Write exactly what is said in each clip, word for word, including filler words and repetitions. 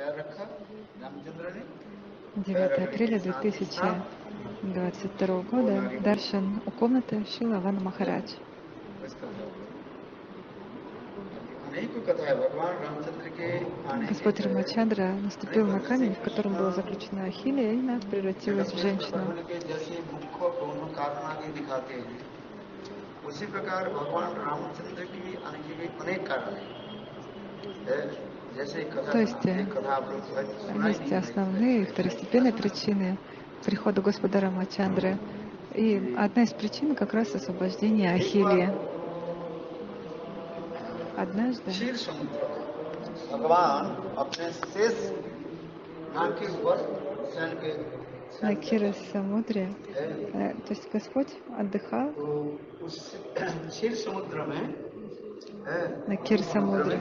девятое апреля две тысячи двадцать второго года. Даршан у комнаты Шрила Вана Махарадж. Господь Рамачандра наступил на камень, в котором была заключена Ахилия, и она превратилась в женщину. То есть есть основные второстепенные причины прихода Господа Рамачандры. И одна из причин как раз освобождение Ахилии. Однажды на Кхира-самудре, то есть Господь отдыхал на Кхира-самудре.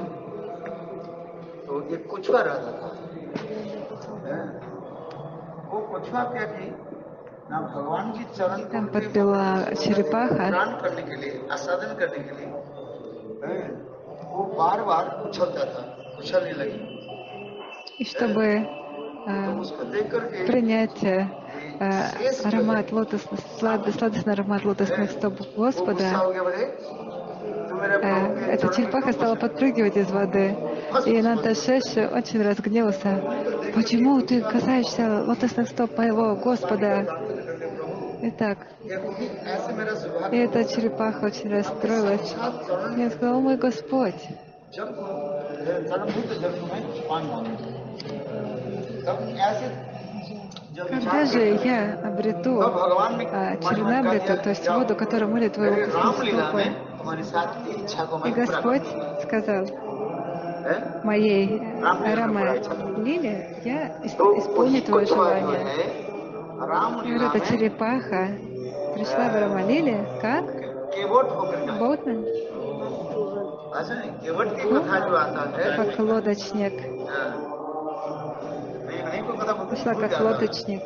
Там подпела черепаха, и чтобы э, принять э, аромат лотосных, сладостный аромат лотосных стоп Господа, э, эта черепаха стала подпрыгивать из воды. И Нанташеши очень разгневался. Почему ты касаешься лотосных стоп моего Господа? Итак, и эта черепаха очень расстроилась. Я сказала: о мой Господь, когда же я обрету а, Чарунамриту, то есть воду, которая молит твоего стопы? И Господь сказал: моей Рама Лиле я исполню твое желание. И вот эта черепаха пришла в Рама Лиле как Боутман, как лодочник. Пришла как лодочник.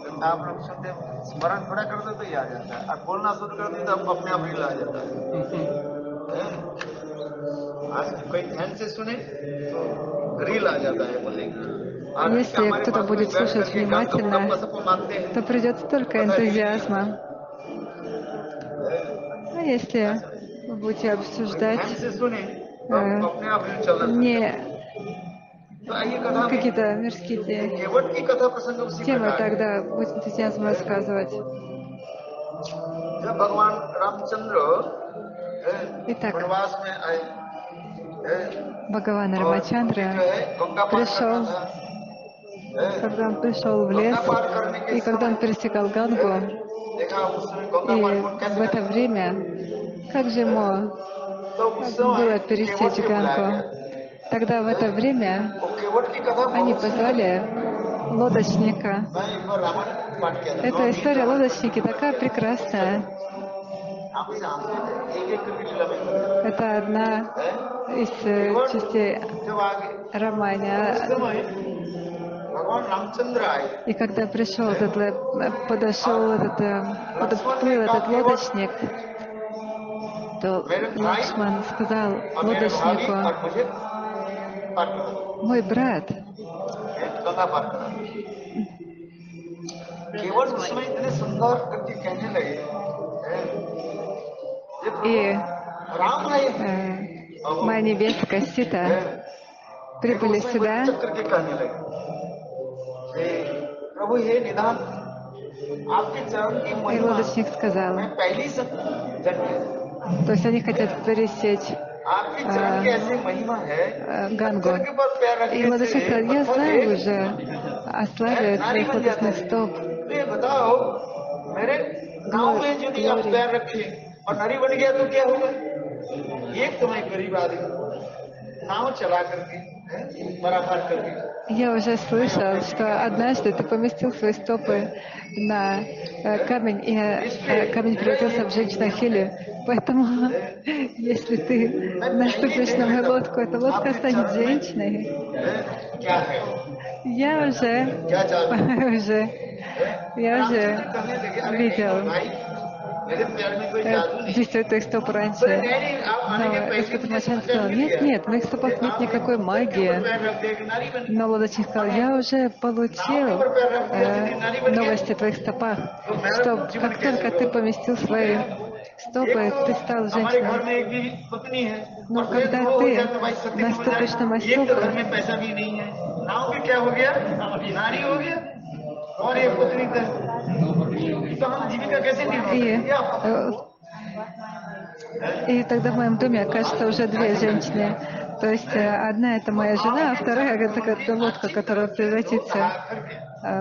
Если кто-то будет слушать внимательно, то придет столько энтузиазма. А если вы будете обсуждать э, не какие-то мирские темы, тогда будет энтузиазм рассказывать. Итак, Бхагаван Рамачандра пришел, когда он пришел в лес, и когда он пересекал Гангу, и в это время, как же ему было пересечь Гангу? Тогда в это время они позвали лодочника. Эта история лодочники такая прекрасная. Это одна из частей Рамайна. И когда пришел этот, подошел этот, подплыл этот лодочник, то Лакшман сказал лодочнику: мой брат, и э, моя невестка Сита прибыли сюда, и лодочник сказал, то есть они хотят пересечь а, а, Гангу. И лодочник сказал: я знаю уже о славе твоих лотосных стоп. Я уже слышал, что однажды ты поместил свои стопы на э, камень, и э, камень превратился в женщину Ахилию. Поэтому, если ты наступишь на мою лодку, эта лодка станет женщиной. Я уже, уже, я уже видел. э, действует их стоп раньше. Но Господь Рамачандра сказал, нет, нет, в моих стопах нет никакой магии. Но лодочник сказал, я уже получил э, новости о твоих стопах, что как только ты поместил свои стопы, ты стал женщиной. Но когда ты наступишь на мои стопы, и, э, и тогда в моем доме окажется уже две женщины. То есть э, одна это моя жена, а вторая это такая лодка, которая превратится. Э,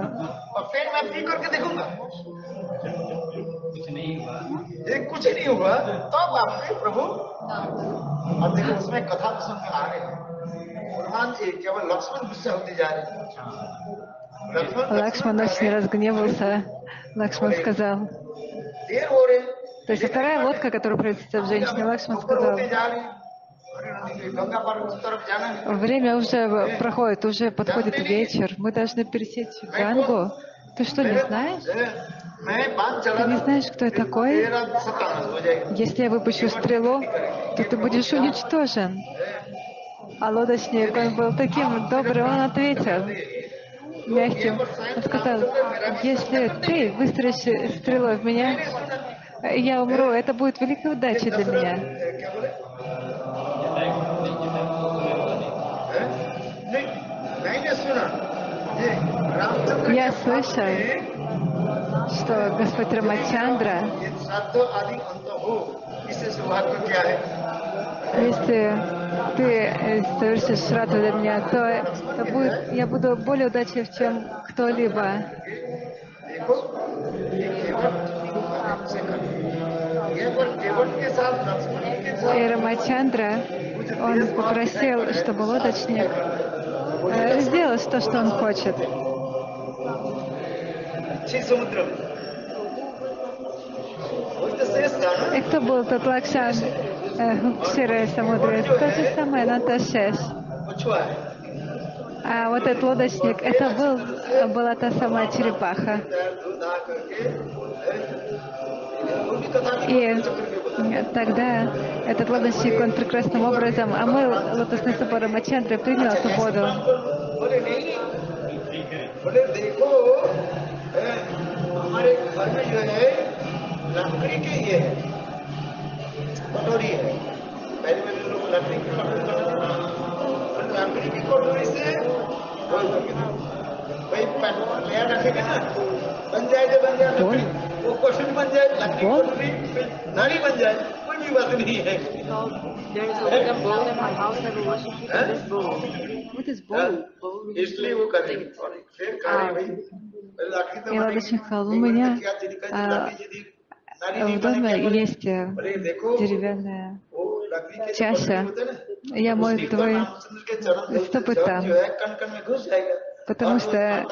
कुछ नहीं होगा तब आपके प्रभु और देखो उसमें कथा प्रसंग में आ गए भगवान केवल लक्ष्मण गुस्सा होते जा रहे Лакшман очень разгневался. Лакшман сказал. देर हो रहे То есть вторая лодка, которая превратится в женщину, Лакшман сказал. Время уже проходит, уже подходит вечер. Мы должны пересечь Гангу. Ты что, не знаешь? Ты не знаешь, кто я такой? Если я выпущу стрелу, то ты будешь уничтожен. А лодочник, он был таким добрым, он ответил мягким. Он сказал, если ты выстрелишь стрелой в меня, я умру, это будет великой удачей для меня. Я слышал, что Господь Рамачандра, если ты совершишь шрадху для меня, то это будет, я буду более удачлив, чем кто-либо. И Рамачандра, он попросил, чтобы лодочник сделал то, что он хочет. И кто был тот Лакшан в Шире Самудре? То же самое, Нанташеш. А вот этот лодочник, это был, была та самая черепаха. И тогда этот лодочник, он прекрасным образом омыл лотосный собор Рамачандры, принял эту воду. Бол? नारी बन जाए कोई भी बात नहीं है इसलिए वो करेंगे फिर И лодочник сказал, у меня а, в доме есть деревянная чаша, я мою твои стопы там, потому что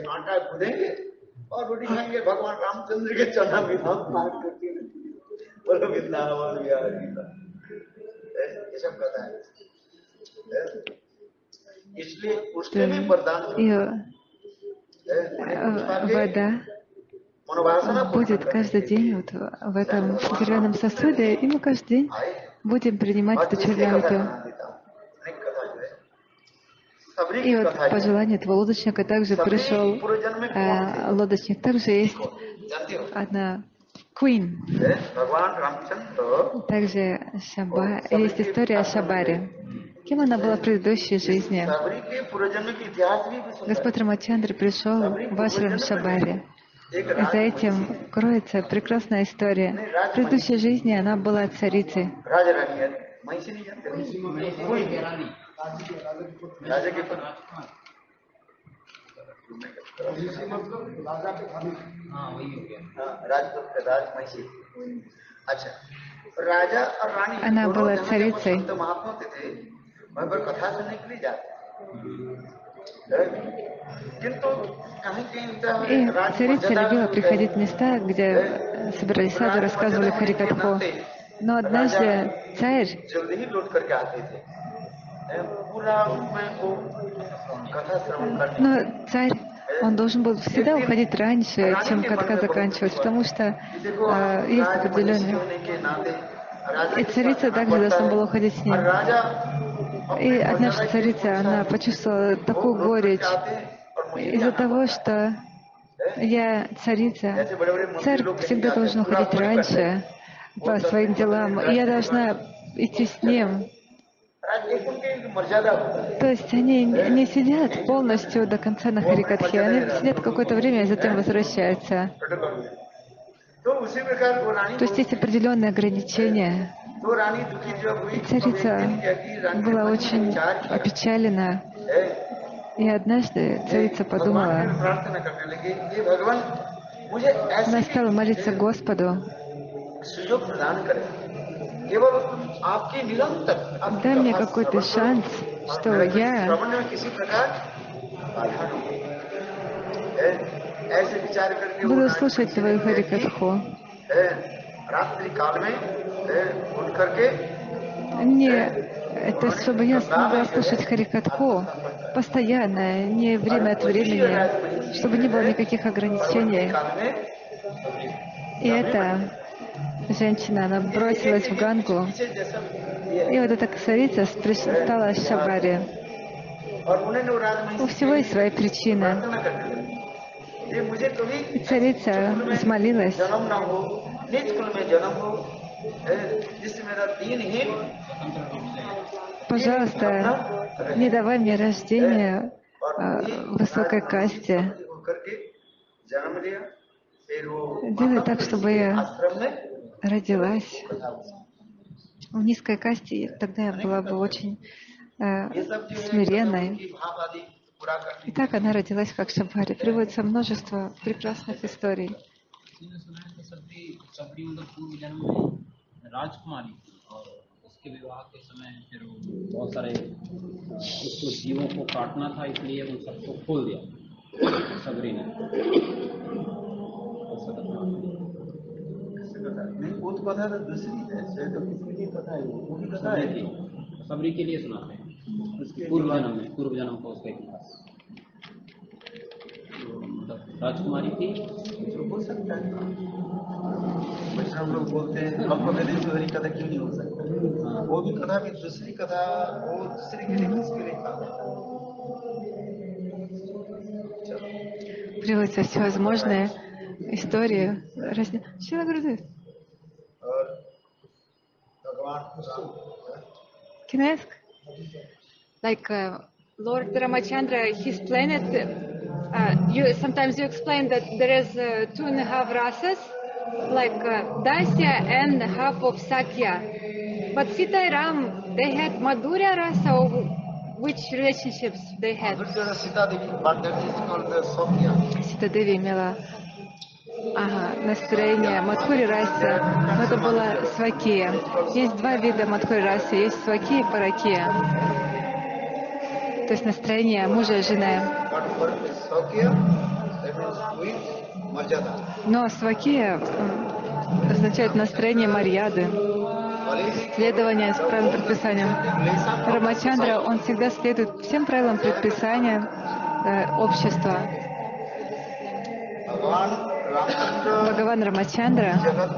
और रोटी खाएंगे भगवान रामचंद्र के चना भी हम पाठ करके बोलो वृंदावन बिहारी ये सब कथा है इसलिए उसने भी वरदान вода будет каждый день вот в этом деревянном сосуде, и мы каждый день будем принимать эту червячку. И вот по желанию этого лодочника также пришел э, лодочник. Также есть одна queen. Также Шаба, есть история о Шабаре. Кем она была в предыдущей жизни? Господь Рамачандра пришел в ашрам Шабаре. И за этим кроется прекрасная история. В предыдущей жизни она была царицей. राजा के पद हाँ वही हो गया राजपुत्र का राज महिषी अच्छा राजा और रानी она была царицей. महात्मा थे वहाँ पर कथा सुनने के लिए जाते किंतु и царица любила приходить в места, где собирались саду, рассказывали Харикатху. Но однажды царь Но царь, он должен был всегда уходить раньше, чем катка заканчивалась, потому что э, есть определенный... И царица также должна была уходить с ним. И однажды царица, она почувствовала такую горечь из-за того, что я царица. Царь всегда должен уходить раньше по своим делам, и я должна идти с ним. То есть они не сидят полностью до конца на Харикатхе, они сидят какое-то время и затем возвращаются. То есть есть определенные ограничения. И царица была очень опечалена. И однажды царица подумала, она стала молиться Господу: дай мне какой-то шанс, что я буду слушать твою Харикатху. Не, то есть, чтобы я смогла слушать Харикатху постоянно, не время от времени, чтобы не было никаких ограничений. И эта женщина, она бросилась в Гангу, и вот эта царица стала Шабари. У всего есть своя причина. И царица взмолилась: пожалуйста, не давай мне рождение в высокой касте. Делай так, чтобы я родилась в низкой касте, и тогда я была бы очень э, смиренной. И так она родилась как Шабари. Приводится множество прекрасных историй. उसके विवाह के समय फिर बहुत सारे उसको जीवों को काटना था, इसलिए उन सबको खोल दिया सबरी ने। नहीं, वो तो कथा तो दूसरी है, तो किसी की कथा है, वो भी कथा है। सबरी के लिए सुनाते हैं पूर्व जन्म में, पूर्व जन्म का उसका इतिहास। मतलब राजकुमारी थी, तो हो सकता है। वैष्णव लोग बोलते हैं अब कभी दूसरी कथा क्यों नहीं हो सकता? वो भी कथा भी दूसरी कथा, वो दूसरी के लिए किसके लिए कहा? Приводятся всевозможные истории. Шрила Гурудев. Can I ask? Like uh, Lord Ramachandra, his planet, uh, you, sometimes you explain that there is uh, two and a half races, like uh, Dasya and half of Sakya. But Sita and Ram, they had Madhurya rasa, or which relationships they had? Sita Devi, but that is called the Sakya. Сита Деви имела ага, настроение Мадхури раса, но это была свакия. Есть два вида Мадхури расы, есть свакия и паракия. То есть настроение мужа и жены. Но свакия означает настроение Марьяды, следование с правилам предписаниям. Рамачандра, он всегда следует всем правилам предписания э, общества. Бхагаван Рамачандра,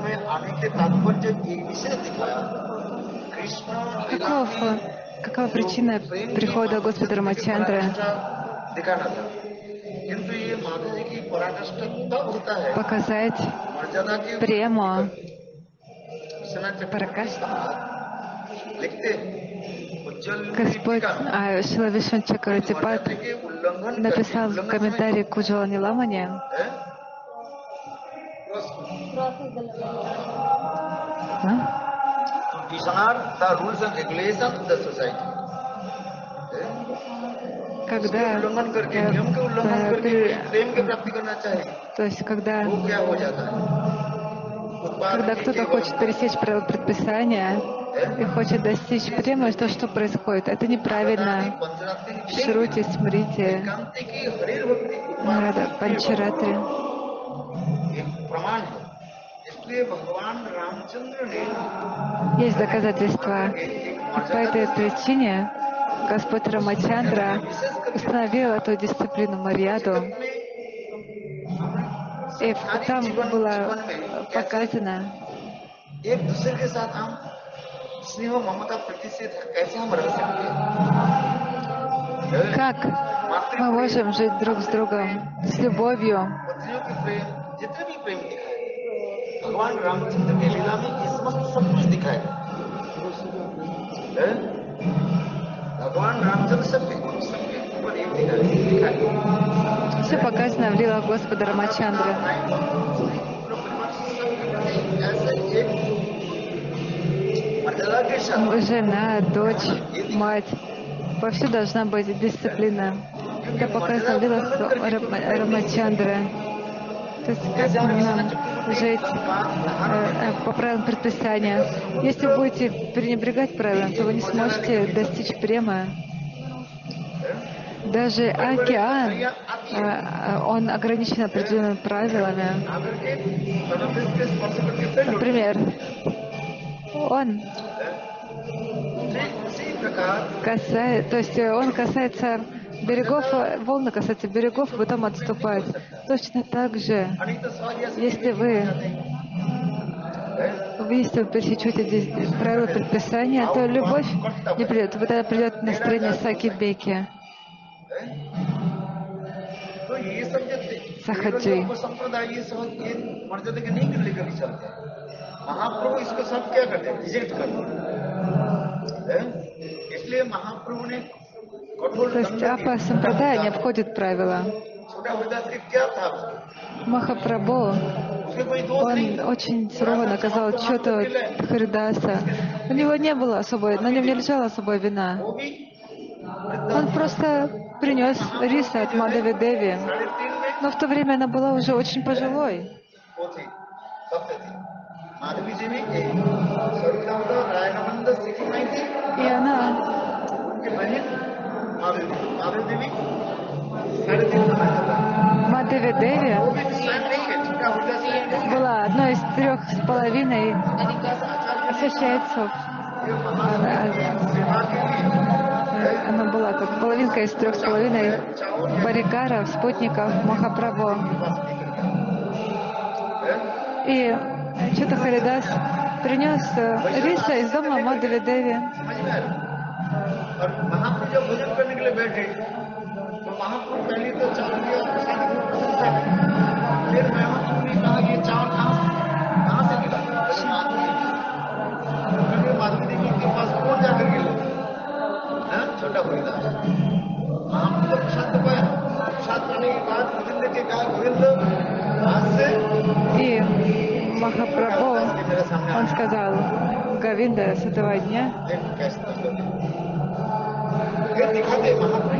каков, какова причина прихода Господа Рамачандра? Показать прему Паракашту. Господь а, Шрила Вишну Чакравартипад написал в комментарии к Уджвала Ламане, когда, то есть когда, когда кто-то хочет пересечь правила предписания и хочет достичь премы, то что происходит? Это неправильно. Шрути, Смрити, Нарада, Панчаратри. Есть доказательства. По этой причине Господь Рамачандра установил эту дисциплину Марьяду. И там было показано, एक दूसरे के साथ हम स्नेह ममता प्रीति से कैसे हम रह सकते हैं। как мы можем жить друг с другом с любовью. पत्नियों के प्रेम, जितने भी प्रेम दिखाए भगवान रामचंद्र की लीला में ये समस्त सब कुछ दिखाए। हैं? भगवान रामचंद्र सबके सबके ऊपर एक दिखाए। Все показано в лилах Господа Рамачандры. Жена, дочь, мать. Повсюду должна быть дисциплина. Это показано в лилах Рамачандры. То есть как нам жить э, по правилам предписания. Если вы будете пренебрегать правилам, то вы не сможете достичь премы. Даже океан, э, он ограничен определенными правилами. Например, он касается, то есть он касается берегов, волны касаются берегов, и потом отступает. Точно так же, если вы, если вы пересечете здесь правила предписания, то любовь не придет. Тогда придет настроение саки-беки. Сахаджи. महाप्रभु इसको सब क्या करते हैं, रिजेक्ट करते हैं। इसलिए महाप्रभु ने कठोर То есть апа сампрадая не обходит правила. छोटा हरिदास के क्या था, Махапрабху, он очень сурово наказал Чота Харидаса. У него не было особой, на нем не лежала особая вина. Он просто принес риса от Мадхави Деви. Но в то время она была уже очень пожилой. И она Мадхави Деви была одной из трех с половиной associates. Она, она была как половинка из трех с половиной парикаров, спутников Махапрабху. И Чота Харидас принес риса из дома Мадхави Деви. छोटा हरिदास महाप्रभु जब प्रसाद पाया, प्रसाद पाने के बाद गोविंद के कहा, गोविंद आज से И Махапрабху, он сказал, Говинда, с этого дня ये दिखाते महाप्रभु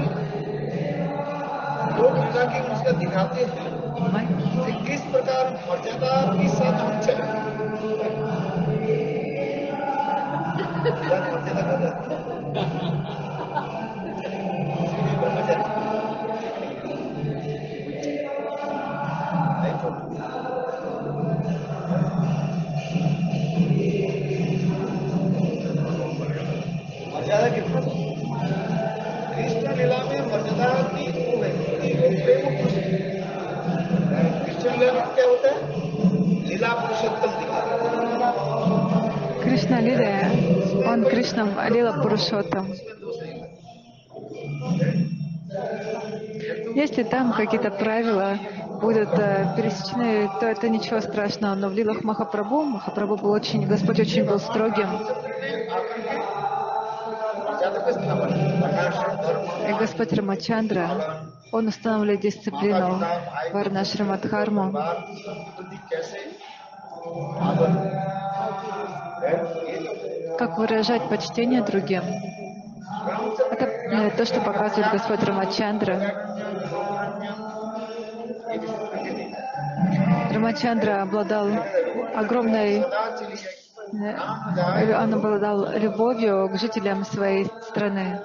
लोग लीला की उसका दिखाते हैं कि किस प्रकार मर्यादा के साथ हम चले। मर्यादा कितना कृष्ण लीला में मर्यादा की कृष्ण लीला में क्या होता है, लीला पुरुषोत्तम दिखाते। Кришна Лиля, он Кришна Лила Пурушоттам. Если там какие-то правила будут э, пересечены, то это ничего страшного. Но в лилах Махапрабху, Махапрабху был очень, Господь очень был строгим. И Господь Рамачандра, он устанавливает дисциплину Варнашрамадхарму. Как выражать почтение другим. Это э, то, что показывает Господь Рамачандра. Рамачандра обладал огромной, э, он обладал любовью к жителям своей страны.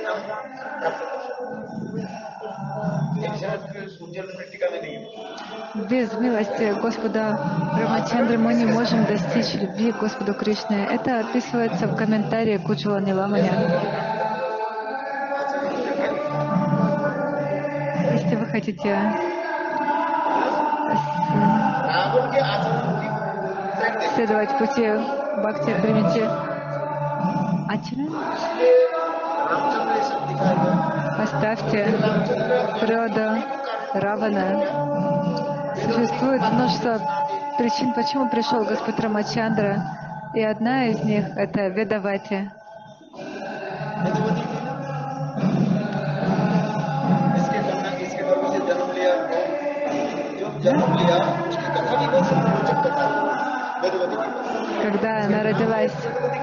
सूर्य टीका में नहीं है। без милости Господа Рамачандры мы не можем достичь любви к Господу Кришне. Это описывается в комментарии к Уджвала Ниламани. Если вы хотите следовать пути Бхакти Примити Ачаран, оставьте природу Равана. Существует множество причин, почему пришел Господь Рамачандра, и одна из них — это Ведавати. Когда она родилась,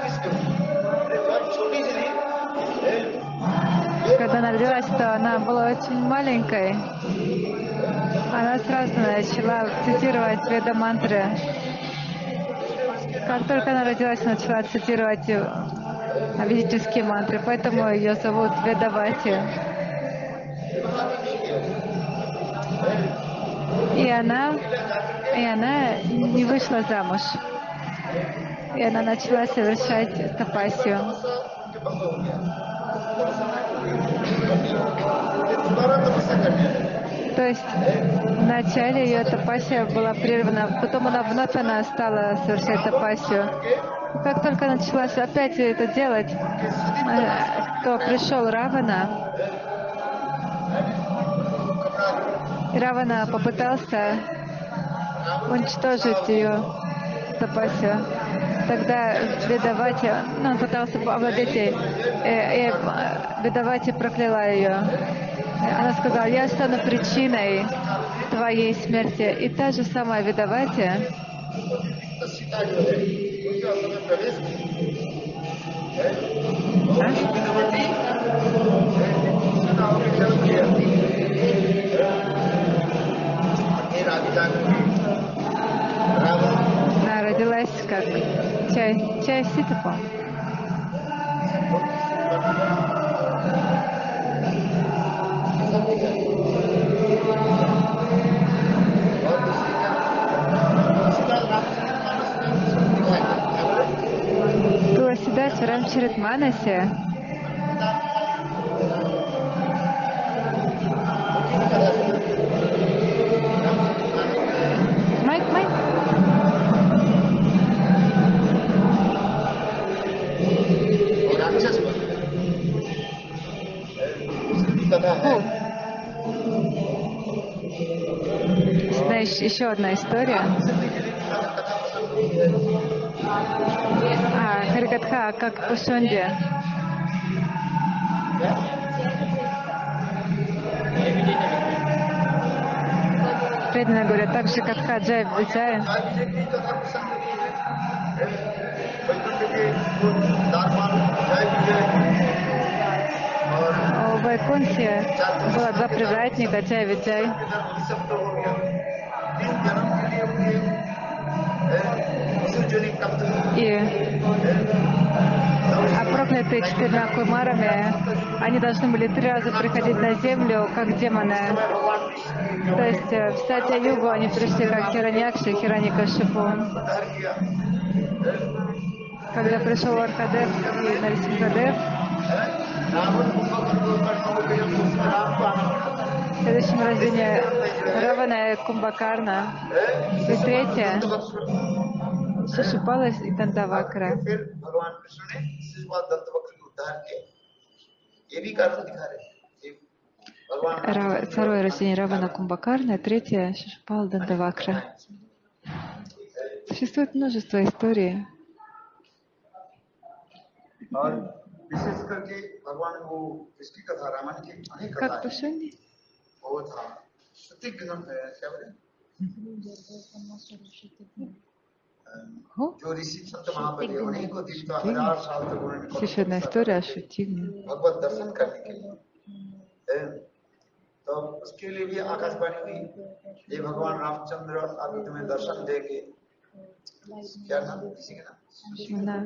когда она родилась, то она была очень маленькой. Она сразу начала цитировать веда-мантры. Как только она родилась, она начала цитировать ведические мантры, поэтому ее зовут Ведавати. И она, и она не вышла замуж. И она начала совершать тапасию. То есть вначале ее тапасия была прервана, потом она вновь она стала совершать тапасию. И как только начала опять это делать, то пришел Равана. И Равана попытался уничтожить ее тапасию. Тогда Ведавати, ну, он пытался овладеть ей, и, и Ведавати прокляла ее. Она сказала: я стану причиной твоей смерти. И та же самая Ведавати она родилась как чай, чай Ситапа. Туласида в Рамчаритманасе Майк, Майк. О. Знаешь, еще одна история. А, Харикатха, как по Шунде. Преданные говорят, так же Катха Джай Джай. В Вайкунхе было два привратника, Джай Виджай. И а проклятые четырьмя кумарами, они должны были три раза приходить на землю, как демоны. То есть в Сатья-югу они пришли как Хираньякши и Хираньякашипу. Когда пришел Аркадев и Нарисимхадев, в следующем рождении Равана и Кумбакарна. И третье Шишупала и Дантавакра. Второе рождение Равана Кумбакарна, третье Шишупала Дантавакра. Существует множество историй. Как по Шунде? Еще одна история о Шутигне. तो उसके लिए भी आकाशवाणी हुई, ये भगवान रामचंद्र अभी तुम्हें दर्शन देंगे। क्या नाम किसी का नाम?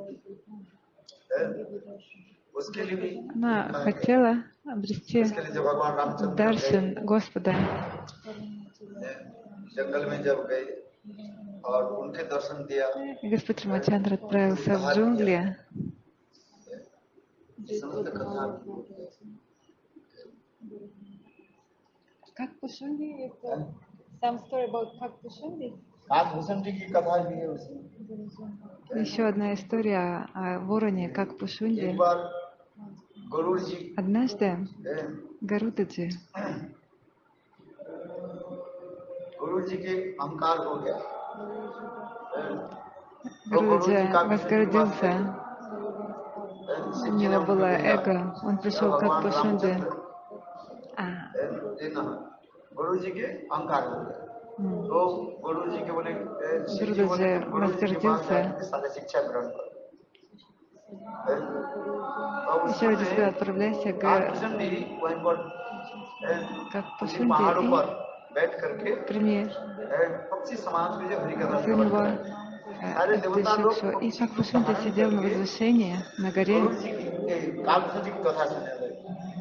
उसके लिए भी она хотела обрести даршан Господа. जंगल में जब गए और उनके दर्शन दिया, И Господь Рамачандра отправился в джунгли. समस्त कथा Как Пушунди? Это some story about как Пушунди? काकभूषण जी की कथा भी है उसमें। Еще одна история о вороне, как एक Пушунди. बार गरुड़ जी Однажды ए, Гарудаджи, गुरु जी के अहंकार हो गया। Гарудаджи возгордился. У него было эго. Он пришел как Пушунди. А, गुरु जी के अहंकार हो गया। तो गुरु जी के बोले Гарудаджи возгордился. सारे शिक्षा ग्रहण कर। Еще один сказал, отправляйся га- काकभूषण जी वहीं पर как किसी पहाड़ों Пушунди पर बैठ करके и прими पक्षी समाज में जो हरि कथा за श्रवण него कर रहे हैं। э, эту Шикшу. И как Пушунди сидел на возвышении, на горе, गुरु जी की काकभूषण जी की कथा सुनने लगे।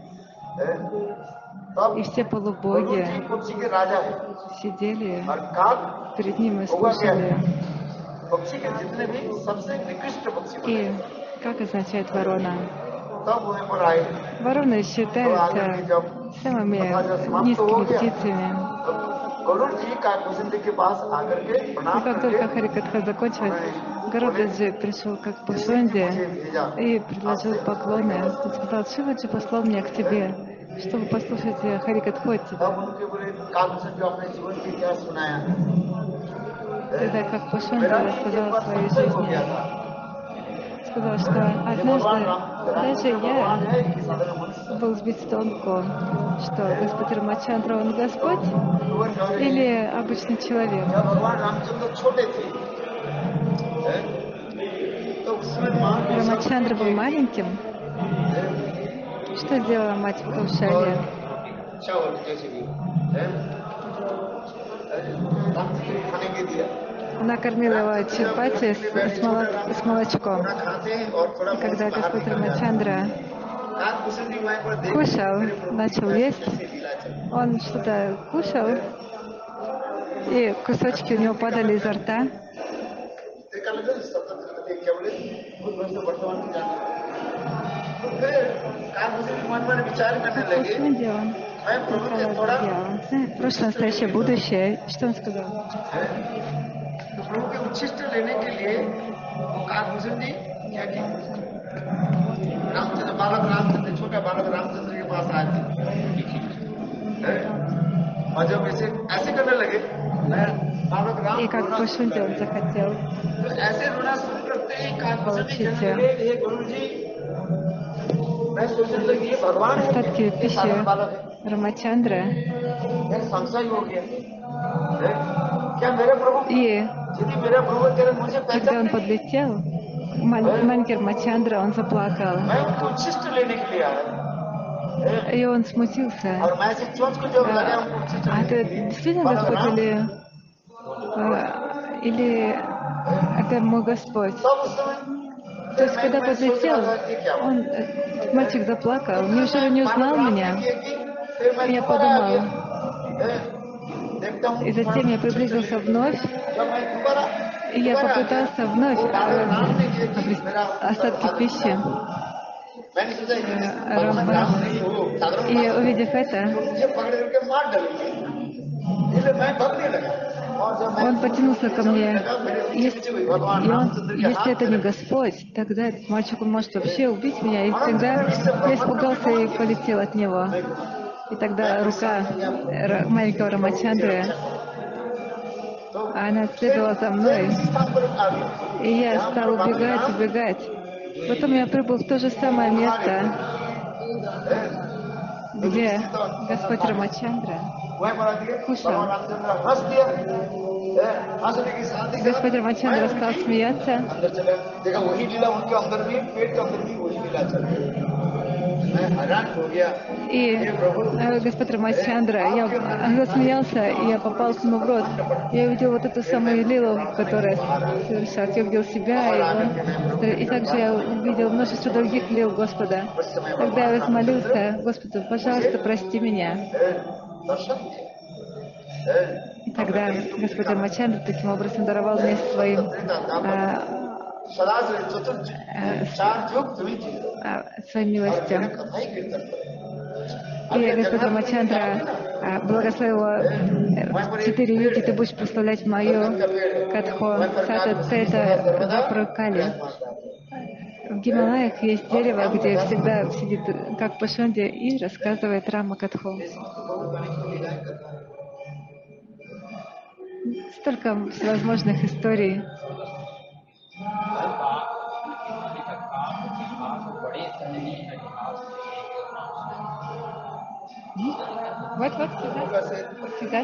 तब и все गुरु полубоги जी पक्षी के राजा है сидели और काक перед ним и होगा क्या है? слушали. पक्षी के जितने भी सबसे निकृष्ट पक्षी И बने। как означает ворона? तब वहीं पर आए Вороны считаются самыми низкими птицами. तो गरुड़ जी काकभूषण जी के पास आकर के И प्रणाम как करके только Харикатха закончилась, Гарудаджи пришел как Пушунди и предложил поклоны. Он сказал, Шиваджи послал меня к тебе, чтобы послушать Харикатху от तब тебя. उनके बोले काकभूषण जी अपने जीवन की क्या सुनाया। Тогда как Пушунди मेरा рассказал एक о बार своей संशय हो жизни. गया था। Сказал, что однажды даже я был сбит с толку, что Господь Рамачандра, он Господь или обычный человек. जब भगवान रामचंद्र छोटे थे तो उसमें मां Рамачандра был маленьким. Что сделала мать Каушалия? अच्छा हो जैसे भी खाने के दिया Она кормила его чапати с, с, молок- с молочком. थोड़ा खाते हैं और थोड़ा И когда Господь Рамачандра काकभूषण जी वहीं पर देख кушал, начал есть, लीला चल он что-то кушал, и кусочки у него падали изо рта. देखा लगा सतत देख क्या बोले खुद वैसे वर्तमान की जान तो फिर काकभूषण जी मन में विचार करने लगे Пушунди, он मैं प्रभु के сказал, थोड़ा я, он знает прошлое, настоящее, будущее. Что он сказал? तो प्रभु के उच्छिष्ट लेने के लिए वो काकभूषण जी क्या किए रामचंद्र बालक रामचंद्र छोटा बालक रामचंद्र के पास आए थे हैं? और जब ऐसे ऐसे करने लगे हैं, बालक राम И как रोना Пушунди он захотел तो ऐसे रोना शुरू करते ही काकभूषण जी получить कहने लगे हे गुरु जी मैं सोचने लगी ये भगवान है остатки ये пищи साधन बालक है Рамачандра. एक संशय हो गया हैं? क्या मेरे प्रभु И यदि मेरा प्रभु तेरे मुझे когда पहचान он подлетел, мал- маленький Рамачандра, он заплакал. मैं उनको उच्छिष्ट लेने के लिए आया हैं? И он смутился. और मैं ऐसे चोंच को जब लगा А, उनको उच्छिष्ट а लेने это के लिए действительно बालक Господь राम или, а, или это мой Господь? तब उस समय То есть, когда मैं सोच подлетел, रहा था कि क्या हुआ? он, э, мальчик заплакал. Неужели не बालक узнал राम ने меня? किया कि फिर मैं Я दोबारा आ गया подумал. हैं? देखता हूँ И затем я приблизился вновь, जब मैं दोबारा и я दोबारा आ गया, попытался вновь वो बालक राम ने किया э, कि обрести मेरा остатки пищи. मैंने सोचा कि Э, भगवान राम Рамбам. नहीं हो साधारण И बात है, увидев это, तो मुझे पकड़ करके मार डालेंगे इसलिए मैं भागने लगा और जब मैं он потянулся ко мне. लगा मेरे पीछे Если, पीछे वही भगवान и он, रामचंद्र के если हाथ это не Господь, тогда этот мальчик он может вообще убить меня. И тогда я испугался и полетел от него. И тогда рука Ра- маленького Рамачандры, она следовала за мной. इसी स्थान पर आ गया И я стал убегать, убегать. Потом я прибыл в то же самое место, где Господь Рамачандра वह बना दिए Кушал. भगवान रामचंद्र हंस दिया हैं? हंसने के साथ ही साथ Господь Рамачандра стал смеяться. अंदर चले देखा वही लीला उनके अंदर भी पेट के अंदर भी वही लीला चल रही है मैं हैरान हो गया И э, Господь Рамачандра, я он засмеялся, и я попал к нему в рот. Я увидел вот эту самую лилу, которая совершалась. Я увидел себя, и его. И также я увидел множество других лил Господа. Тогда я возмолился Господу, пожалуйста, прости меня. हैं? दर्शन हैं? И тогда Господь Рамачандра таким образом даровал мне своим а, а, своим милостям. И Господь Рамачандра а, благословил его четыре юги, ты будешь прославлять мою катху, сата, тета, вапру, кали. В Гималаях есть дерево, где всегда сидит как Пашунди и рассказывает Рама Катху. Столько всевозможных историй. Вот, вот, сюда.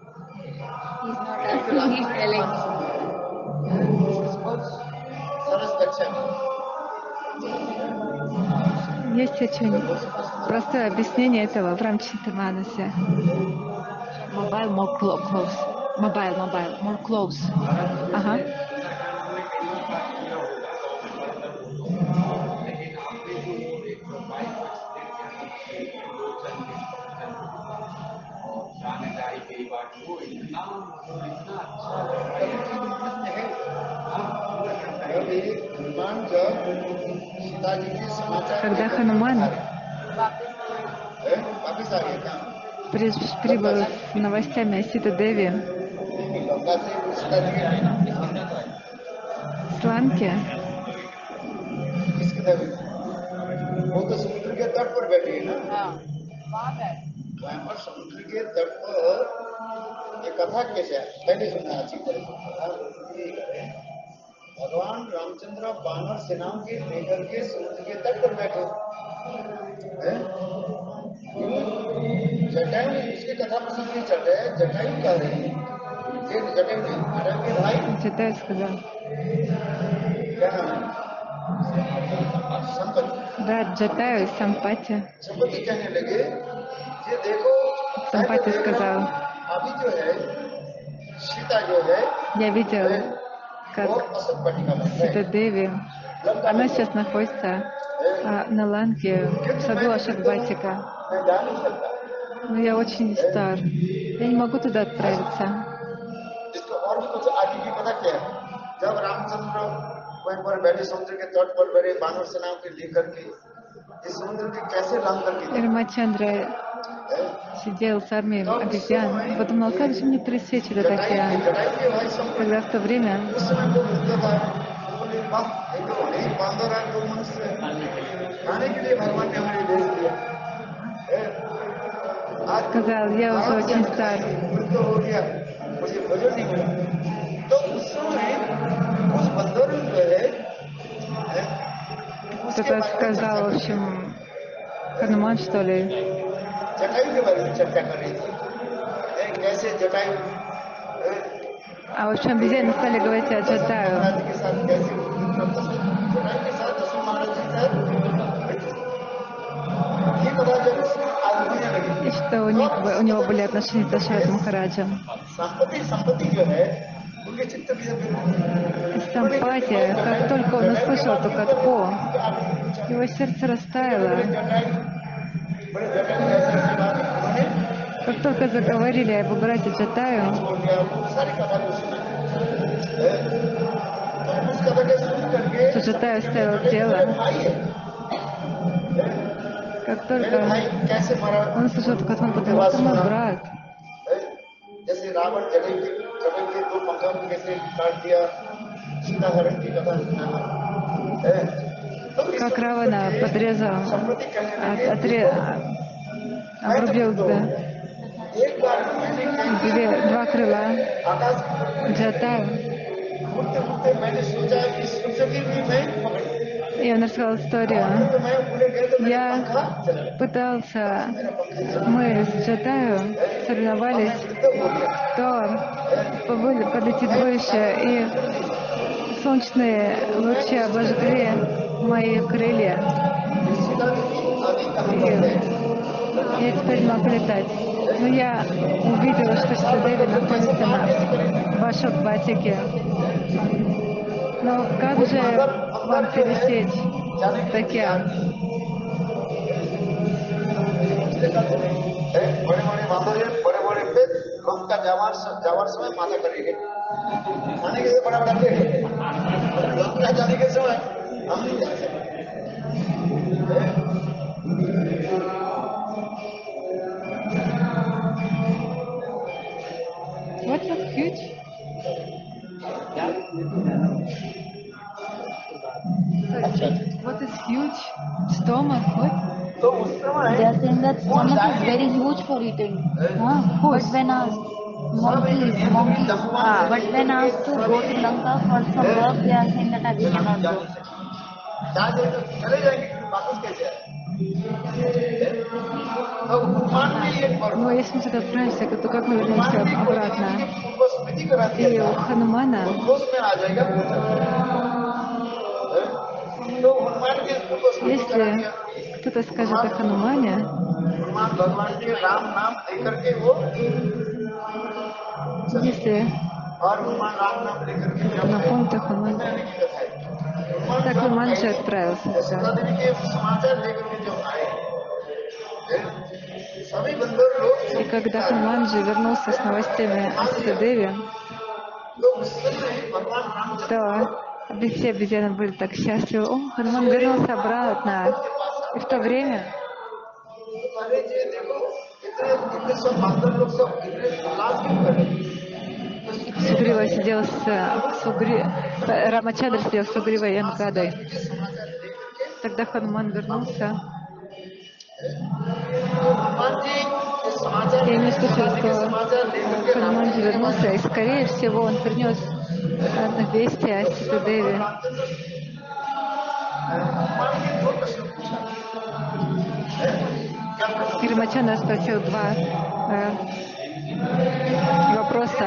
Есть очень простое объяснение этого в Рамчритаманасе. Mobile more close. Mobile, mobile, more close. Ага. Когда Хануман прибыл с новостями о Сита Деви с Ланки, भगवान रामचंद्र बानर सेनाओं के लेकर के समुद्र के तट पर बैठे हैं। जटायु इसकी कथा पसंद नहीं चल रहे, जटायु कह रहे हैं, ये जटायु नहीं, जटायु के भाई Jatayu сказал. क्या नाम है? संपत्ति। Да, Джатаю, Сампати. संपत्ति कहने लगे, ये देखो, Сампати сказал. अभी जो है, सीता जो है, Я видел, как Сита Деви, она сейчас находится а, на Ланке, в саду Ашокбатика. Но я очень стар. Я не могу туда отправиться. И Рамачандра сидел с армией обезьян и подумал, как же мне пересечь этот океан. Когда в то время сказал, я уже очень стар. Кто-то сказал, в общем, Хануман, что ли. А в общем, обезьяны стали говорить о Джатаю. И что у, них, у него были отношения с Дашарат Махараджем. Сампатия, как только он услышал эту катху, его сердце растаяло. Как только заговорили о его брате Джатаю, то Джатаю оставил тело. Как только он услышал эту катху, он подумал, это мой брат. Как Равана подрезал, от, отре, обрубил да, две, два крыла Джатаю. И он рассказал историю. Я пытался, мы с Джатаю соревновались, кто полетит выше, и солнечные лучи обожгли мои крылья. И я теперь не могу летать. Но я увидела, что Сидеви находится на вашем батике. Но как же вам пересечь океан? का जावार जावार समय माता करेंगे खाने के लिए बड़ा बड़ा पेड़ लंका जाने के समय हम नहीं जा सकते What's that huge? What is huge? Stomach? What? तो उस समय They are saying that stomach is very huge for eating. Huh? But when asked, monkeys, monkeys. Ah, but when asked to go to Lanka for some work, they are saying that we cannot go. चले जाएंगे वापस कैसे आए तो हनुमान भी एक बार Ну, если мы сюда отправимся, то как мы вернемся обратно? उनको स्मृति कराती И है у Ханумана, जोश में आ जाएगा तो हनुमान के उनको स्मृति करा если दिया кто-то скажет о Ханумане, हनुमान भगवान के राम नाम लेकर के वो если और हनुमान राम नाम लेकर के जब напомнит о Ханумане, так Хануман же отправился सीता туда. देवी के समाचार लेकर के जब आए सभी बंदर लोग И когда Хануман же вернулся с новостями о Ситадеве, तो उस समय भगवान रामचंद्र то все обезьяны были так счастливы. О, Хануман вернулся обратно. И в то время अरे जी देखो इतने इतने सब बंदर लोग सब इतने लाज क्यों कर रहे हैं Сугрива сидел с Сугри... Рамачандра сидел с Сугривой и Ангадой. Тогда Хануман вернулся. И они слышали, что Хануман же вернулся, и скорее всего он принес вести о Ситадеве. И Рамачандра спросил два э, вопроса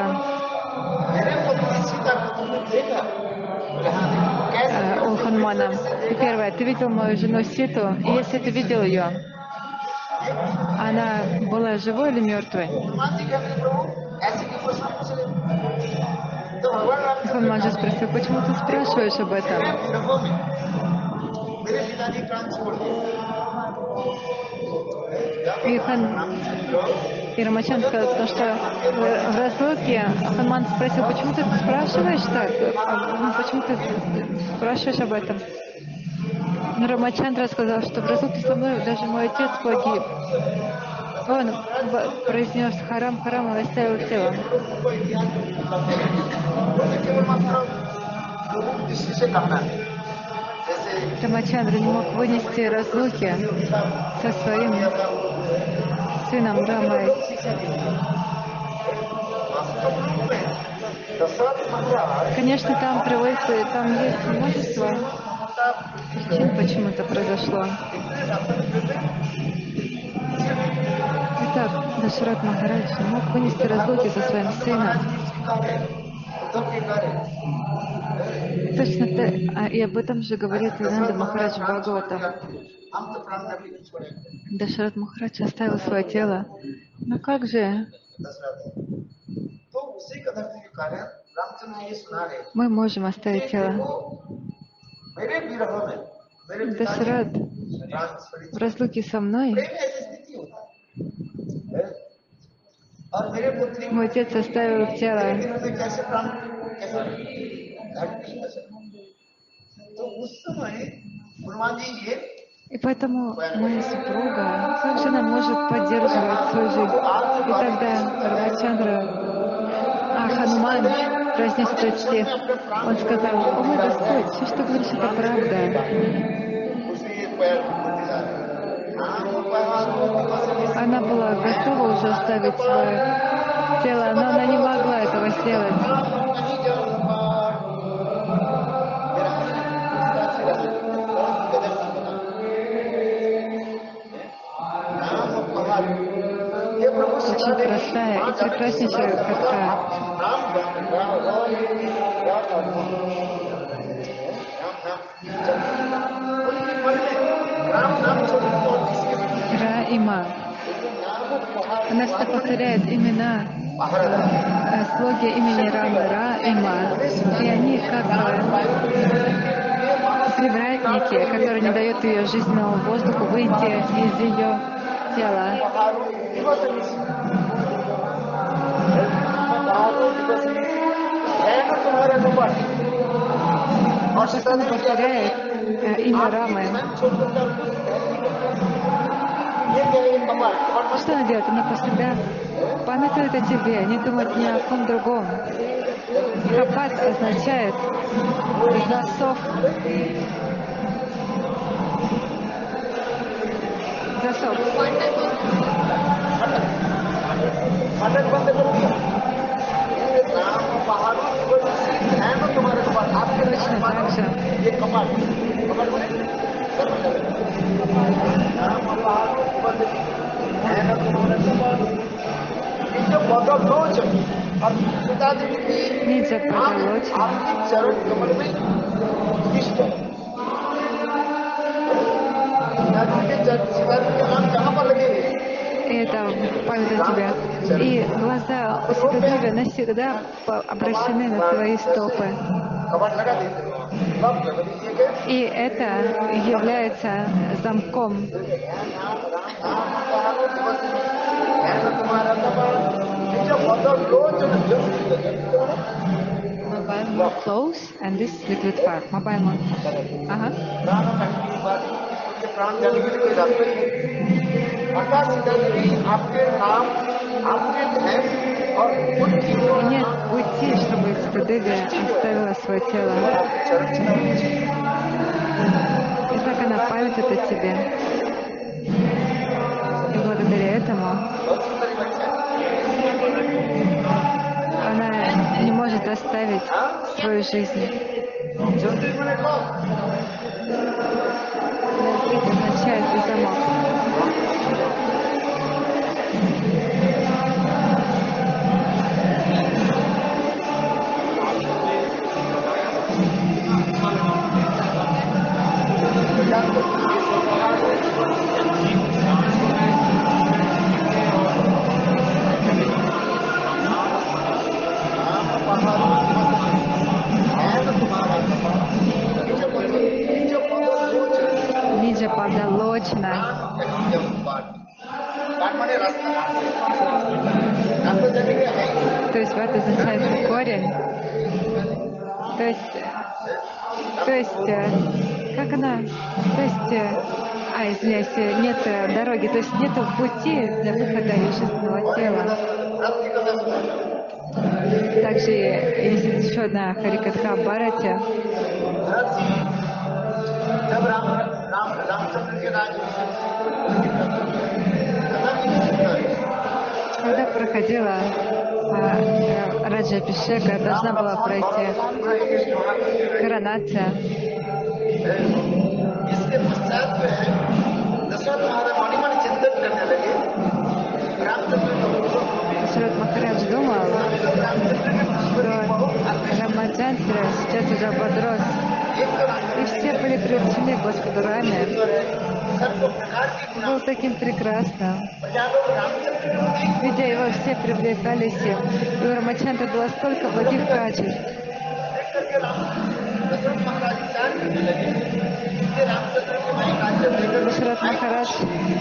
э, у Ханумана. И первое, ты видел мою жену Ситу? И если ты видел ее, она была живой или мертвой? И Хануман же спросил, почему ты спрашиваешь об этом? И, Хан... и Рамачандра сказал, потому что в разлуке Хануман спросил, почему ты спрашиваешь так? Ну, почему ты спрашиваешь об этом? Но Рамачандра сказал, что в разлуке со мной даже мой отец погиб. Он произнес харам, харам и оставил тело. Рамачандра не мог вынести разлуки со своим сыном Рамой. Конечно, там приводится, там есть множество причин, почему это произошло. Итак, Дашарат Махарадж не мог вынести разлуки со своим сыном. Точно так, и об этом же говорит Инанда Махарадж Бхагаватам. Дашарат Махарадж оставил свое тело. Но как же мы можем оставить тело? Дашарат в разлуке со мной, мой отец оставил тело. И поэтому моя супруга, как же она может поддерживать свою жизнь? И тогда Рамачандра, а Хануман произнес этот стих, он сказал, о мой Господь, все, что говоришь, это правда. Она была готова уже оставить свое тело, но она не могла этого сделать. Очень простая и прекраснейшая картина. Ра-има. Она всегда повторяет имена, э, слоги имени Рамы, Ра-има. И они как привратники, которые не дают ее жизненному воздуху выйти из ее тела. Он постоянно повторяет э, имя Рамы. Что она делает? Она всегда памятует о тебе, не думает ни о ком другом. Капат означает засов. Засов. Точно так же. Ниджа Падалочна. И это память о тебе. И глаза у Ситадеви навсегда обращены на твои стопы. И это является замком. Mobile more close and this little bit far. Mobile more. Ага. Нет пути, чтобы Ситадеви оставила свое тело. И так она памятует о тебе. И благодаря этому она не может оставить свою жизнь. Это означает замок. Ниджа Падалочна. То есть вата означает корень. То есть, то есть, как она, то есть, а, извиняюсь, нет дороги, то есть нет пути для выхода из жизненного тела. Также есть еще одна Харикатха Бхарати. Когда проходила а, Раджа-абхишека, должна была пройти коронация. Дашарат Махарадж думал, что Рамачандра сейчас уже подрос, и все были привлечены Господу Раме. Был таким прекрасным. Видя его, все привлекались им. И у Рамачандра было столько благих качеств. Дашарат Махарадж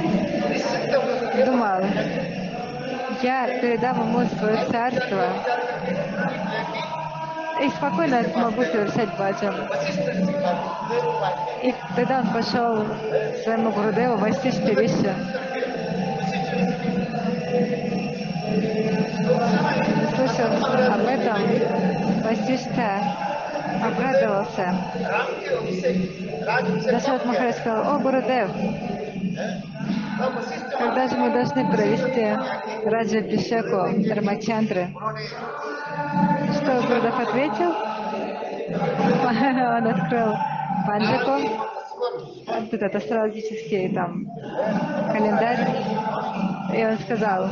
думал, я передам ему свое царство и спокойно смогу совершать баджан. И тогда он пошел к своему Гурудеву Васиштхе Риши. Слышав об этом, Васиштха обрадовался. Дашарат Махарадж сказал: «О, Гурудев, когда же мы должны провести Раджа-абхишеку Рамачандры?» Что Гурудев ответил? Он открыл панджаку, вот этот астрологический там календарь, и он сказал: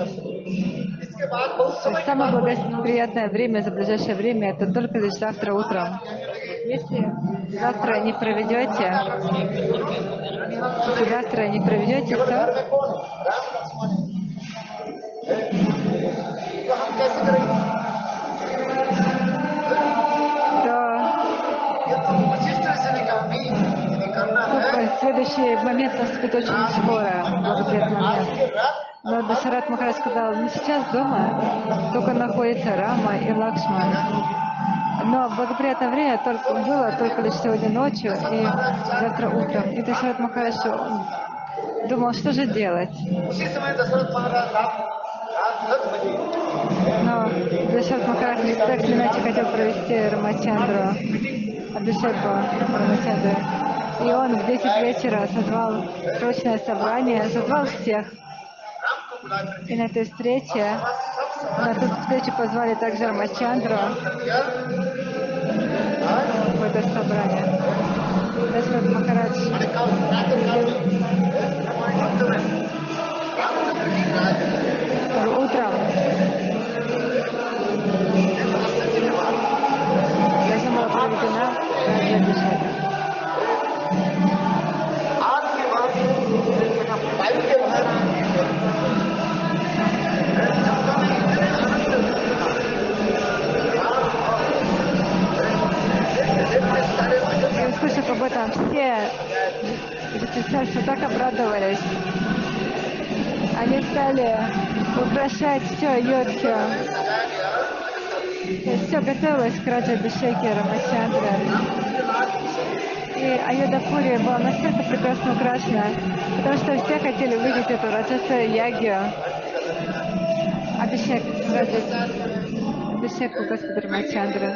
самое благоприятное время за ближайшее время — это только лишь завтра утром. Если завтра не проведете, если завтра не проведете, то то следующий момент наступит очень скоро, благоприятный момент. Но Дашарат Махарадж сказал, ну сейчас дома только находится Рама и Лакшман. Но благоприятное время только было только лишь сегодня ночью и завтра утром. И Дашарат Махарадж думал, что же делать. Но Дашарат Махарадж так или иначе хотел провести Рамачандру, Абхишеку Рамачандры. И он в десять вечера созвал срочное собрание, созвал всех. И на этой встрече, на эту встречу позвали также Рамачандру в это собрание. Дашарат Махарадж утром должна была проведена Раджабхишека. И услышав об этом, все жители так обрадовались. Они стали украшать все Йодхю. Все готовилось к Раджабхишеке Рамачандры. И Айодхапури была настолько прекрасно украшена, потому что все хотели увидеть эту Раджаса Ягью. Абхишек, Абхишек Господа Рамачандры.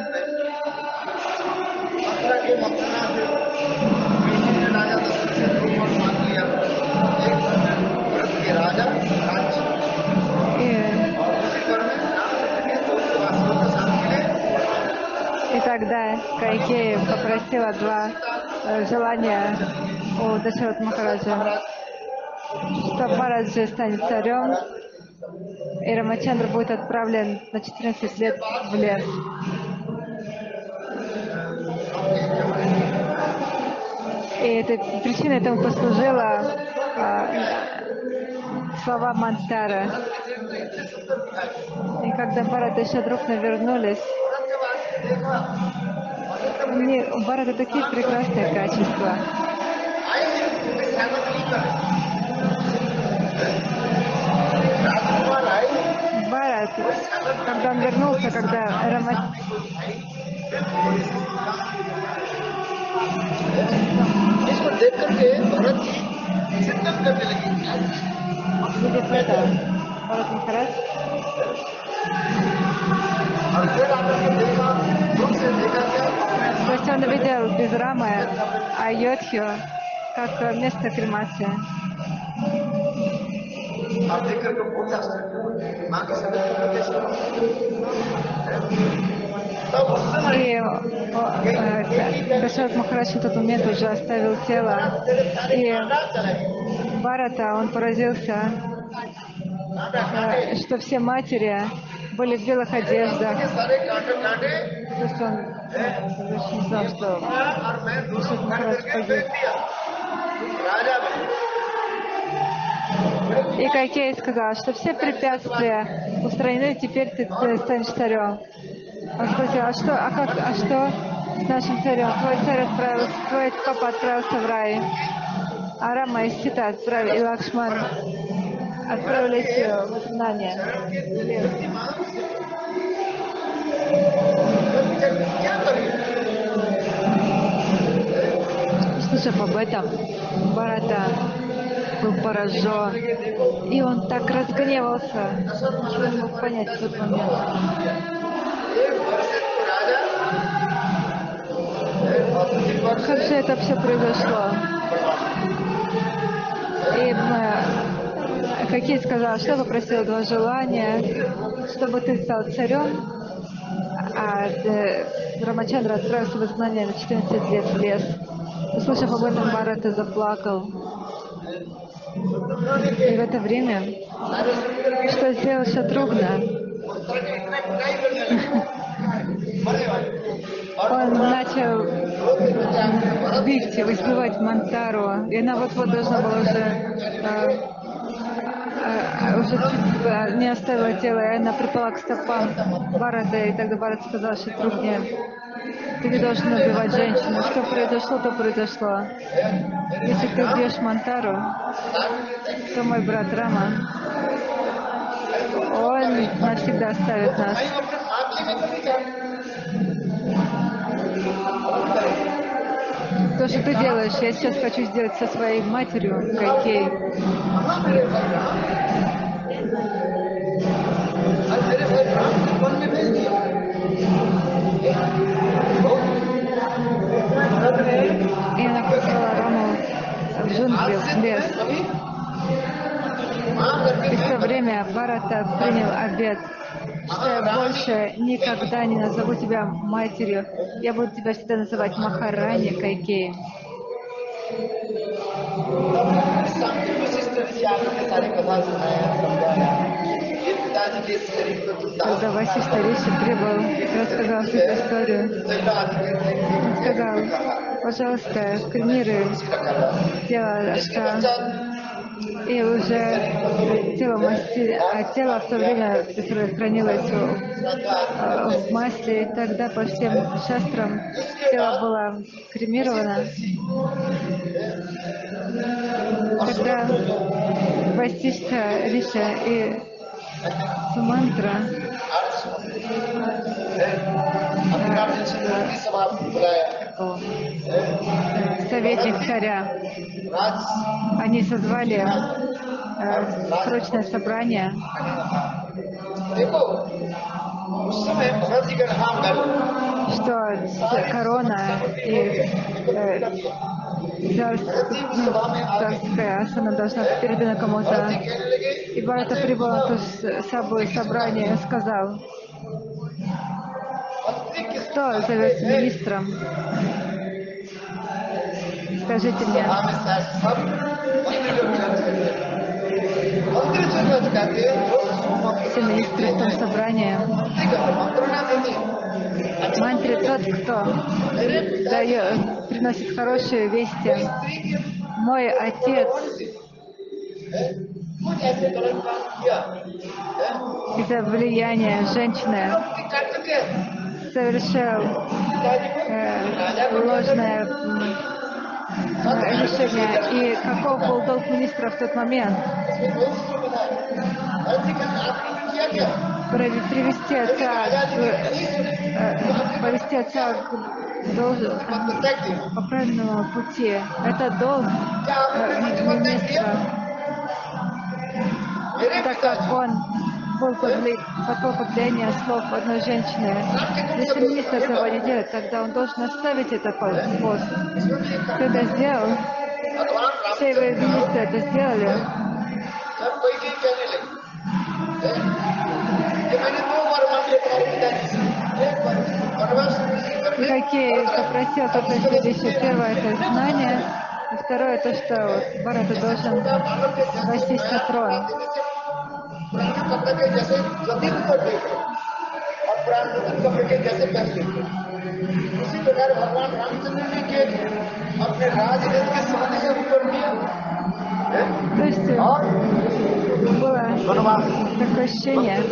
И, и тогда Кайкеи попросила два э, желания у Дашарат Махараджа, что Мараджа станет царем, и Рамачандра будет отправлен на четырнадцать лет в лес. И этой причиной этому послужила э, слова Мантара. И когда Бхарата и Шадрукна вернулись, у Бхарата такие прекрасные качества. Бхарат, когда он вернулся, когда Рама... Видит это Бхарат Махарадж. То есть он видел без Рамы Айодхью как место кремации. И Дашарат Махарадж в тот момент уже оставил тело. И Бхарата, он поразился, что все матери были в белых одеждах. То есть он не знал, что Дашарат Махарадж погиб. И Кайкеи сказал, что все препятствия устранены, теперь ты, ты станешь царем. Он спросил, а что, а как, а что с нашим царем? Твой царь отправился, твой папа отправился в рай, а Рама и Сита отправили, и Лакшман отправились в изгнание. Слышав об этом, Бхарата был поражен, и он так разгневался, что не мог понять в тот момент. Как же это все произошло? И Кайкеи сказал, что попросил два желания, чтобы ты стал царем, а Рамачандра отправился в изгнание на четырнадцать лет в лес. Услышав об этом, Бхарата заплакал. И в это время, что сделал Шатругна? Он начал бить, избивать Мантару, и она вот-вот должна была уже э, а, уже чуть а, не оставила тело, и она припала к стопам Барата, и тогда Барат сказал Шатрухне: ты не должен убивать женщину. Что произошло, то произошло. Если ты убьешь Мантару, то мой брат Рама, он навсегда оставит нас. То, что ты делаешь, я сейчас хочу сделать со своей матерью, Кайкей. И она послала Раму в джунгли, в лес. И в то время Барата принял обет, что я больше никогда не назову тебя матерью. Я буду тебя всегда называть Махарани Кайкеи. Когда Васиштха Риши прибыл, рассказал всю эту историю, он сказал: пожалуйста, кремируй тело Ашта. И уже тело, масти, а тело в то время, которое хранилось в, в масле, и тогда по всем шастрам тело было кремировано. Когда Васиштха Риша и Сумантра советник царя, они созвали э, срочное собрание. Что корона и э, царская асана должна быть передана кому-то. И Барата прибыл на то с собой собрание и сказал: кто зовется министром? Скажите мне. Все министры в том собрании. Мантри тот, кто дает, приносит хорошие вести. Мой отец из-за влияния женщины совершил э, ложное э, решение. И каков был долг министра в тот момент? Привести отца, э, повести отца к должен, по правильному пути. Это долг э, министра, так как он был под влиянием слов одной женщины. Если министр этого не делает, тогда он должен оставить этот пост. Кто это сделал? Все его министры это сделали. Кайкеи попросил только следующее. Первое — это знание. И второе — то, что Барата должен воссесть на трон. То есть было такое ощущение.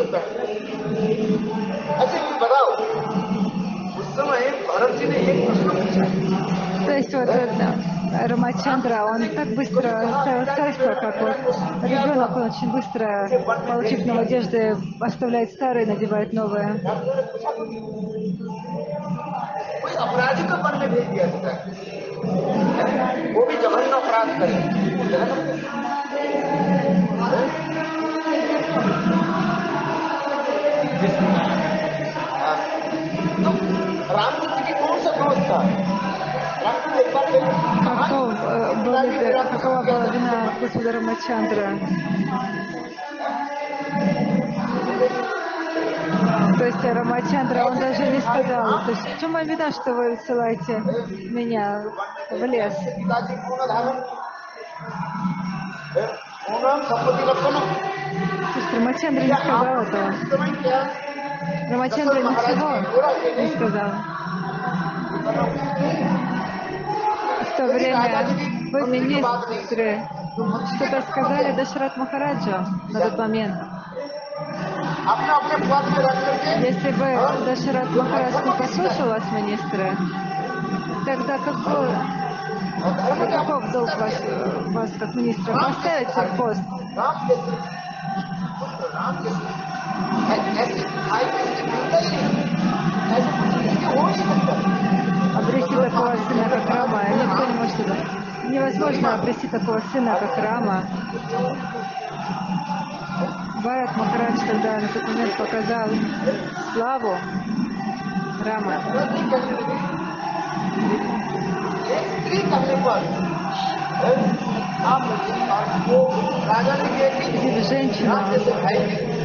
То есть вот Рамачандра, он так быстро оставил царство, как вот ребенок, он очень быстро, получив новые одежды, оставляет старые, надевает новые. Каков, э, был, какова была вина Господа Рамачандра? То есть Рамачандра, он даже не сказал, то есть в чем моя вина, что вы ссылаете меня в лес? То есть Рамачандра не сказал этого. Рамачандра ничего не сказал. В то время вы министры что-то сказали Дашрат Махараджу на тот момент. अपने अपने पद में रख करके Если бы Дашрат Махарадж не послушал вас, министры, тогда какой, каков долг вас, вас как министра поставить в пост? राम जैसे राम जैसे ऐसे भाई किसी मिलता ही नहीं ऐसे कुछ इसके हो नहीं सकता Обрести такого сына, как Рама, никто не может это. Невозможно обрести такого сына, как Рама. Бхарат Махарадж тогда на тот момент показал славу Рама. स्त्री करने पर आप वो राजा ने ये Видит женщину. जैसे भाई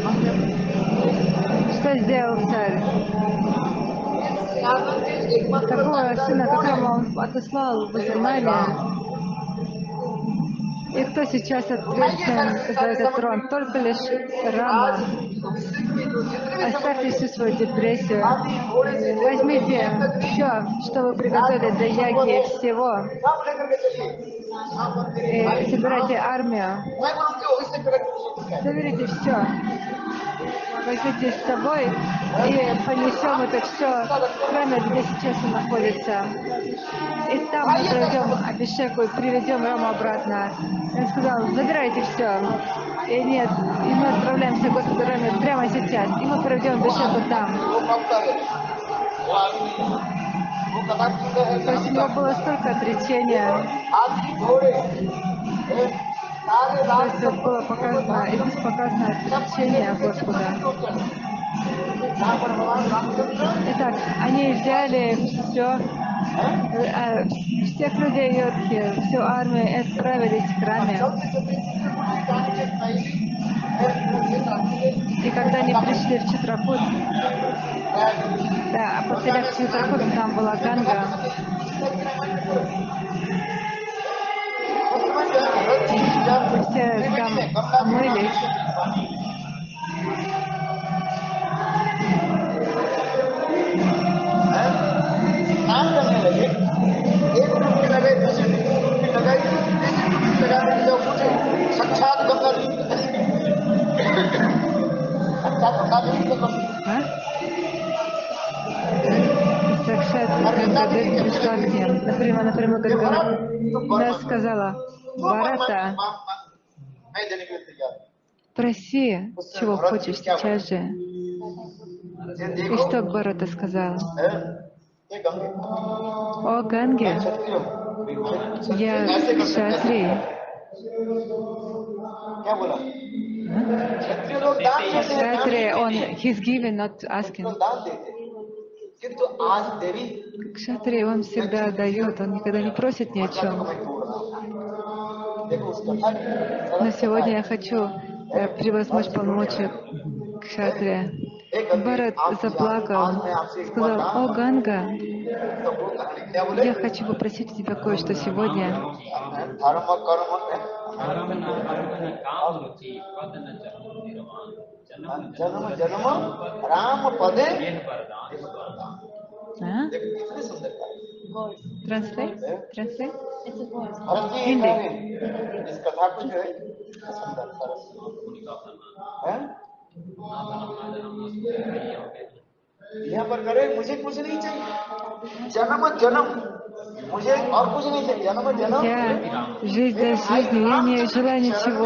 Что сделал царь? Такого сына, как Рама, он отослал в изгнание. И кто сейчас ответственен за этот трон? Только лишь Рама. Оставьте всю свою депрессию. Возьмите все, что вы приготовили для яги, всего. И собирайте армию. Соберите все. Возьмите с собой и понесем это все в храме, где сейчас он находится. И там мы проведем Абишеку и приведем Раму обратно. Он сказал, забирайте все. И нет, и мы отправляемся к Господу Раме прямо сейчас. И мы проведем Абишеку там. То есть у него было столько отречения. То есть это было показано, и здесь показано отречение Господа. Итак, они взяли все, всех людей Йодхи, всю армию и отправились в храме. И когда они пришли в Читракут, да, а подходя к Читракуту, там была Ганга. Все там омылись. स्नान करने लगे एक डुबकी लगाई दूसरी डुबकी लगाई तीसरी डुबकी लगाने की जब मुझे साक्षात गंगा साक्षात गंगा Сакшат Гангаdevi пришла к ним. Напрямую, напрямую Ганга сказала, Бхарата, проси, чего хочешь сейчас же. И что Бхарата сказал? О Ганге, я кшатри. Кшатри, он, he's given, not asking. Кшатри, он всегда дает, он никогда не просит ни о чем. Но сегодня я хочу э, превозмочь полномочия Кшатрия. Бхарат заплакал, сказал, о Ганга, я хочу попросить у тебя кое-что сегодня. А? Translate? Translate? Hindi. यहाँ पर करे मुझे कुछ नहीं चाहिए जन्म जन्म मुझे और कुछ नहीं चाहिए जन्म जन्म Я жизнь за жизнью, я не желаю ничего.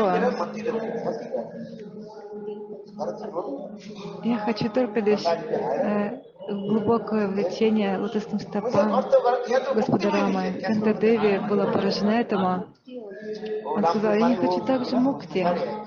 Я хочу только лишь э, глубокое влечение лотосным стопам Господа Рамы. Когда Деви была поражена этому, он сказал, я не хочу также мукти.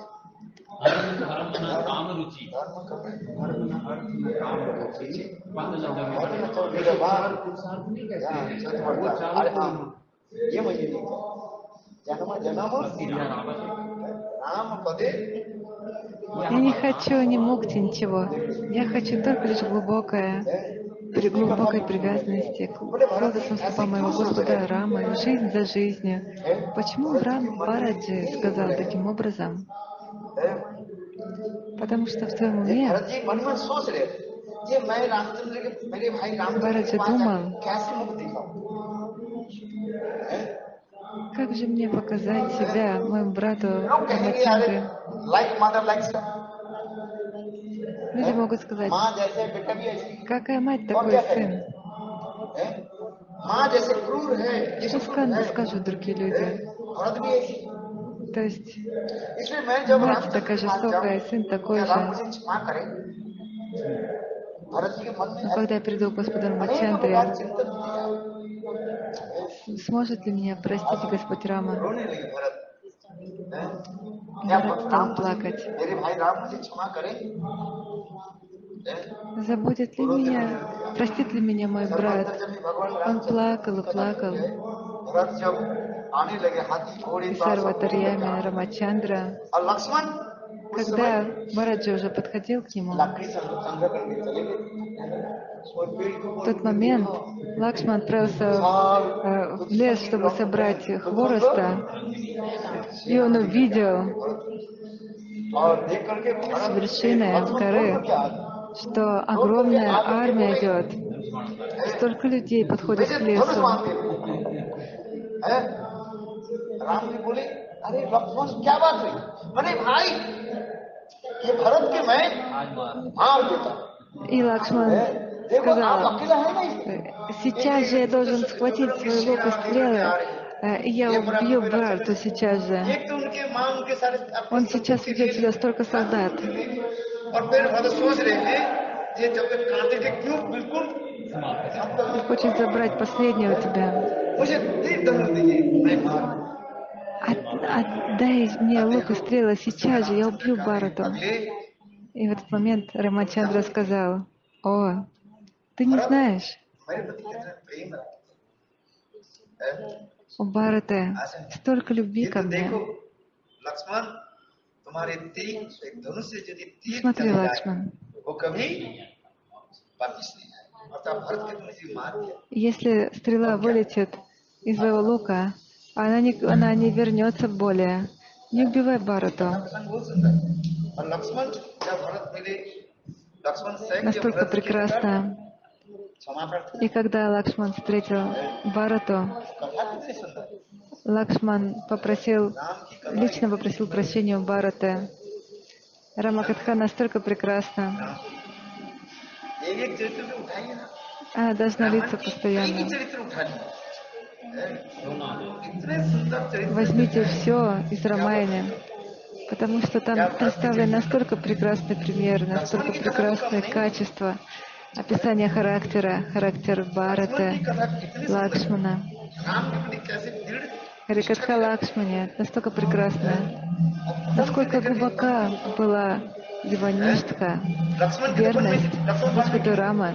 Я не хочу ни мукти, ничего. Я хочу только лишь глубокое, при глубокой привязанности к лотосным стопам моего Господа Рамы, жизнь за жизнью. Почему Рам Бхараджи сказал таким образом? Потому что в твоем уме Бхараджи думал, Как же мне показать себя моему брату लोग कहेंगे अरे Рамачандре? लाइक मदर लाइक सन, Люди могут сказать, माँ जैसे बेटा भी ऐसी какая मать, और такой क्या и करें? сын. हैं? माँ जैसे क्रूर है ये Что सब है, ска- скажут другие люди? औरत भी ऐसी। То есть इसलिए मैं जब мать रामचंद्र такая के पास жестокая, जाऊं, сын такой क्या राम же. मुझे क्षमा करे? भरत जी के मन में Но когда я приду к Господу अनेक Рамачандре, प्रकार चिंतन किया। с- сможет ли меня простить Господь Рама? रोने लगे भरत, हैं? क्या Бхарат राम стал плакать. मेरे भाई राम मुझे क्षमा करे? हैं? Забудет ли меня, простит ли меня мой брат? जब भी भगवान Он रामचंद्र плакал и कथा плакал. सुनते हैं, भरत जब आने लगे हाथी घोड़े И पर सब Сарватарьями Рамачандра, और लक्ष्मण उस когда समय Бхараджа уже подходил к нему, लकड़ी संग- संग्रह करके चले गए। और पेड़ को в тот момент Лакшман отправился э, в лес, чтобы собрать хвороста, и он увидел और देख करके с भरत вершины горы, что огромная армия идет. Столько людей подходит к лесу. राम जी बोले अरे लक्ष्मण क्या बात हुई? अरे भाई ये भरत के मैं मार देता। И Лакшман देखो आप сказал, अकेला है नहीं, «Э, сейчас же я должен схватить свой лук и стрелы, э, и я убью Бхарату сейчас же. एक तो उनके माँ उनके सारे Он сейчас ведет сюда столько солдат». और फिर भरत सोच रहे थे ये जब तक कांटे थे क्यों बिल्कुल Он хочет забрать последнее у тебя. मुझे तीर धनुष दीजिए मैं मारूं। От- Отдай мне лук и стрелы сейчас же, я убью Бхарату. अगले И в этот момент Рамачандра сказал, «О, ты не знаешь, मेरे प्रति कितना प्रेम है। у Бхараты столько любви ये ко तो мне». देखो लक्ष्मण तुम्हारे तीर एक धनुष से यदि तीर Смотри, चले जाए Лакшман, वो कभी वापिस नहीं आए। अर्थात भरत के तुमने जी मार दिया если стрела вылетит из твоего лука, она не, она не вернется более. Не убивай Бхарату. लक्ष्मण बोल सकता है। और लक्ष्मण जब भरत मिले लक्ष्मण स्वयं जब Настолько भरत के прекрасно. क्षमा प्रार्थना И когда Лакшман встретил Бхарату, कथा कितनी सुंदर है। Лакшман попросил, राम की कथा лично попросил прощения у Бхараты. Рамакатха настолько прекрасна. एक एक चरित्र में उठाइए ना, Она должна литься कई постоянно. चरित्र उठाइए। इतने सुंदर चरित्र Возьмите все из Рамаяны, потому что там представлены настолько прекрасные примеры, настолько прекрасные качества, описание характера, характер Бхараты, Лакшмана. राम के प्रति कैसे दृढ़ Харикатха Лакшмане настолько прекрасная, насколько глубока была его ништха, लक्ष्मण के मन में верность लक्ष्मण Господу Рама.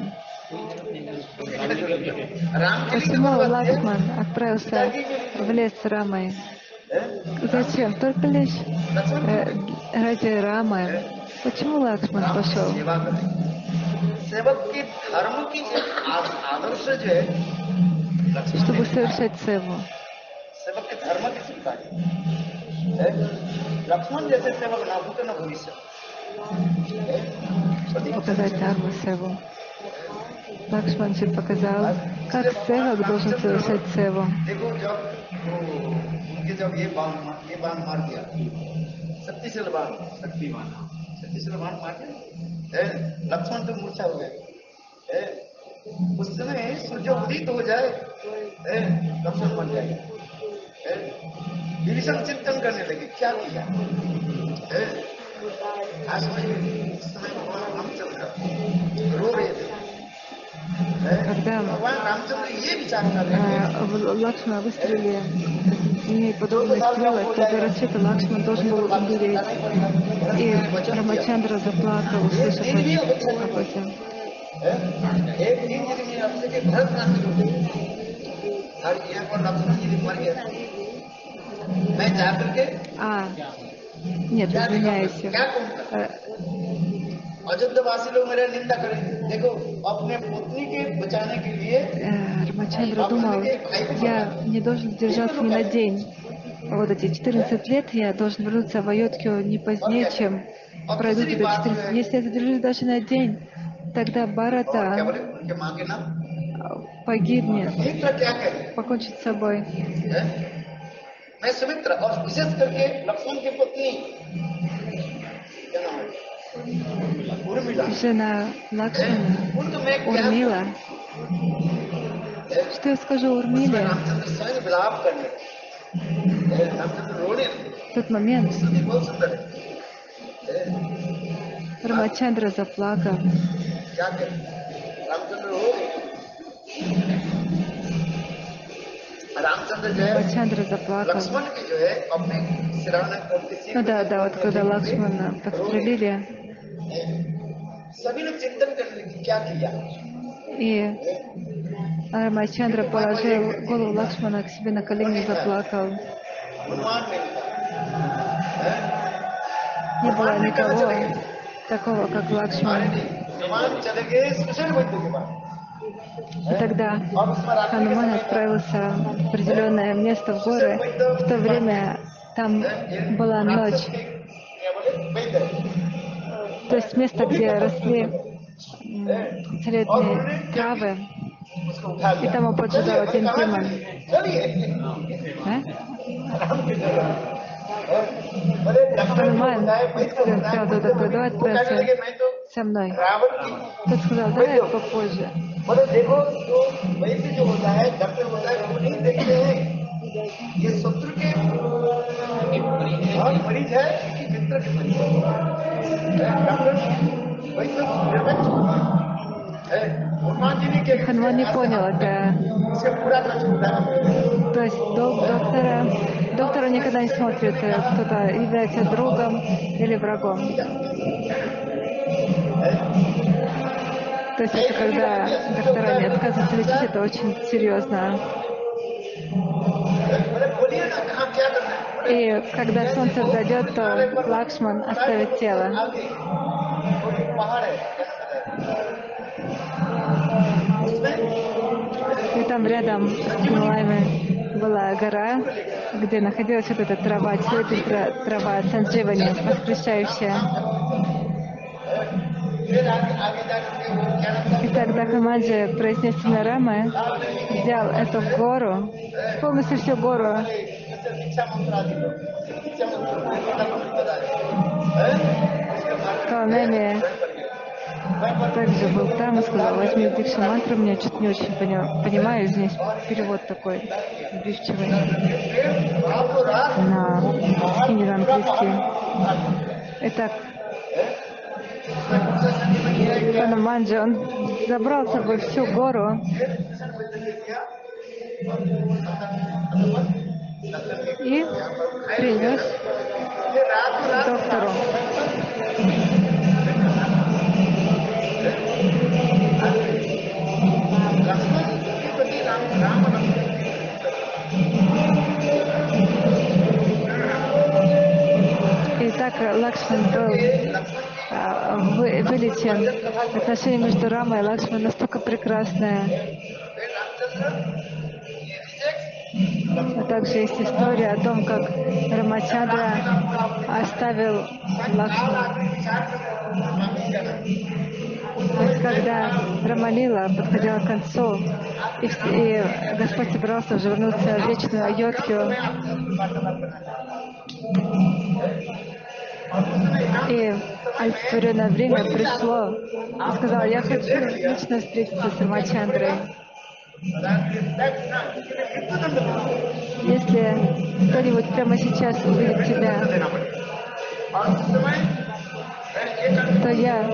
राम के लिए Почему Лакшман отправился в лес с Рамой? Зачем? Только лишь э, ради Рамы. Почему Лакшман пошел? सेवा करें। सेवक के धर्म की एक आ- आदर्श जो है लक्ष्मण Чтобы ने совершать севу. सेवक के धर्म की सिखाई है। लक्ष्मण जैसे सेवक ना भूत न भविष्य है। Показать дharму севу. Лакшман же показал, как севак должен совершать севу. देखो जब वो उनके जब ये बाण ये बाण मार दिया शक्तिशाली बाण शक्ति बाण शक्तिशाली बाण मार दिया है। लक्ष्मण तो मूर्छा हो गए है। उस समय सूर्य उदित हो जाए है, लक्ष्मण मर जाए है। विभीषण चिंतन करने लगे क्या किया है। आज उस समय भगवान रामचंद्र रो रहे थे। Когда भगवान रामचंद्र ये विचार कर रहे थे э, в- Лакшмана выстрелили, имея подобные стрелы, тогда Рачита Лакшман должен был умереть. И Рамачандра заплакал, услышав об этом. एक दिन यदि मैं आपसे के भरत नासिक होते और यहाँ पर लक्ष्मण यदि मर गया मैं जाकर के А, нет, извиняйте. क्या कहूँगा Э, अयोध्यावासी लोग मेरा निंदा करें। देखो अपने पत्नी के बचाने के लिए э, Рамачандра думал, я не должен держаться ни на день. Вот эти четырнадцать лет я должен вернуться в Айодхю не позднее, чем пройдут эти четырнадцать. Если я задержусь даже на день, тогда और क्या Бхарата बोले उनके माँ के नाम погибнет, मित्र क्या कहे покончит с собой. हैं? मैं सुमित्रा और विशेष करके लक्ष्मण की पत्नी क्या नाम है उर्मिला Жена Лакшмана, उनको मैं क्या Урмила. Что я скажу उसमें Урмиле? रामचंद्र स्वयं विलाप करने लगे। रामचंद्र रोने लगे। В тот момент सभी बहुत सुंदर है Рамачандра заплакал. क्या करें रामचंद्र रो रहे रामचंद्र जो है Рамачандра заплакал. लक्ष्मण की जो है अपने सिराने करते Ну да, да, вот когда Лакшмана подстрелили, सभी लोग चिंतन करने लगे क्या किया и Рамачандра положил голову Лакшмана к себе на колени и заплакал. हनुमान ने Не было никого такого, как Лакшман. हनुमान चले गए सुषेण बंधु के पास И тогда Хануман отправился в определенное место в горы. В то время там была ночь. क्या बोले वैद्य То есть место, где росли м, целебные травы. उसको उठा И लिया там его поджидал один демон. चलिए А? राम की जगह बोले लक्ष्मण को Хануман बताए वैद्य को сказал बताए туда, давай वो कहने отправься लगे मैं तो со мной. रावण की Тот сказал, давай попозже. बोले देखो जो वैद्य जो होता है डॉक्टर होता है वो नहीं देखते हैं ये शत्रु के और मरीज है कि मित्र के मरीज है डॉक्टर वैद्य निर्वच है हनुमान जी ने क्या Хануман не понял это. उसके पूरा कर छूटा То есть док- доктора, доктору никогда не смотрит, э, кто-то является другом или врагом. То есть это когда доктора не отказываются лечить, это очень серьезно. बोले बोलिए ना कहाँ क्या करना है И когда солнце взойдет, то Лакшман оставит тело. आगे कोई पहाड़ है उसमें И там рядом с Гималаями была гора, где находилась вот эта трава, целебная трава сандживани, воскрешающая. फिर आगे आगे जाकर वो क्या नाम था И тогда Хамаджи, произнес имя Рамы, взял эту гору, полностью всю гору, दीक्षा मंत्र आदि को दीक्षा मंत्र Каланеми также был там и сказал, возьми дикшу мантру, мне что-то не очень понял, понимаю, здесь перевод такой сбивчивый на хинди, на английский. Итак, Хануманджи, он забрал с собой всю гору и принес доктору. И так Лакшман был а, вы- вылечен. Отношения между Рамой и Лакшманом настолько прекрасное. А также есть история о том, как Рамачандра оставил Лакшмана. То есть, когда Рамалила подходила к концу, и, вс- и Господь собирался уже вернуться в вечную Айодхью, и олицетворенное время пришло, и сказал, я хочу лично встретиться с Рамачандрой. Если кто-нибудь прямо сейчас увидит тебя, то я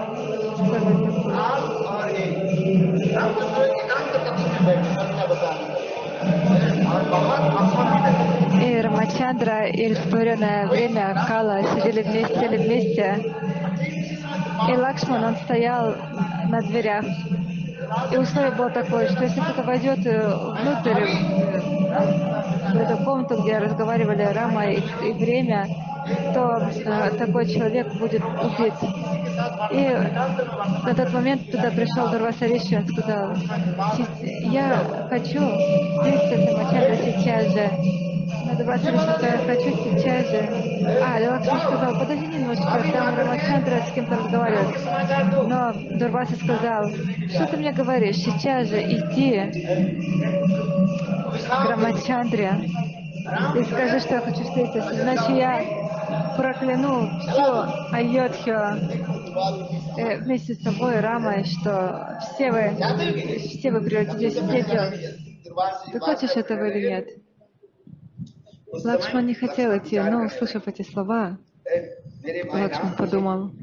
и Рамачандра, и олицетворенное время Кала сидели вместе, сели вместе. И Лакшман, он стоял на дверях. И условие было такое, что если кто-то войдет внутрь, в эту комнату, где разговаривали Рама и, и время, то э, такой человек будет убит. И на тот момент туда пришел Дурваса Риши, он сказал, я хочу встретиться с Рамачандрой сейчас же. Но Дурваса Риши сказал, я хочу сейчас же. А, Лакшман сказал, подожди немножко, там Рамачандра с кем-то разговаривает. Но Дурваса сказал, что ты мне говоришь, сейчас же иди к Рамачандре И скажи, что я хочу встретиться, иначе я прокляну всю Айодхию э, вместе с тобой, Рамой, что все вы, все вы превратитесь в пепел. Ты хочешь этого или нет? Лакшман не хотел идти, но, услышав эти слова, Лакшман подумал,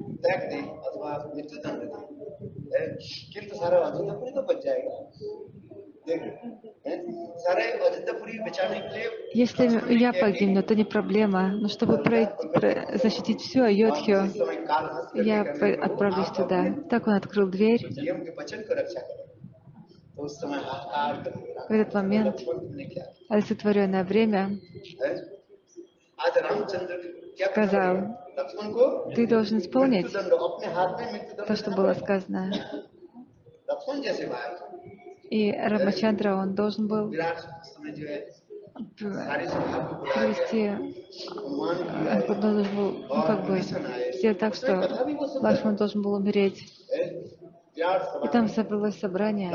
если я погибну, то не проблема, но чтобы пройти, про, защитить всю Айодхию, я отправлюсь туда. Так он открыл дверь. В этот момент, олицетворенное время, сказал, ты должен исполнить то, что было сказано. И Рамачандра, он должен был привести, он должен был, ну, как бы, сделать так, что Лакшман должен был умереть. И там собралось собрание.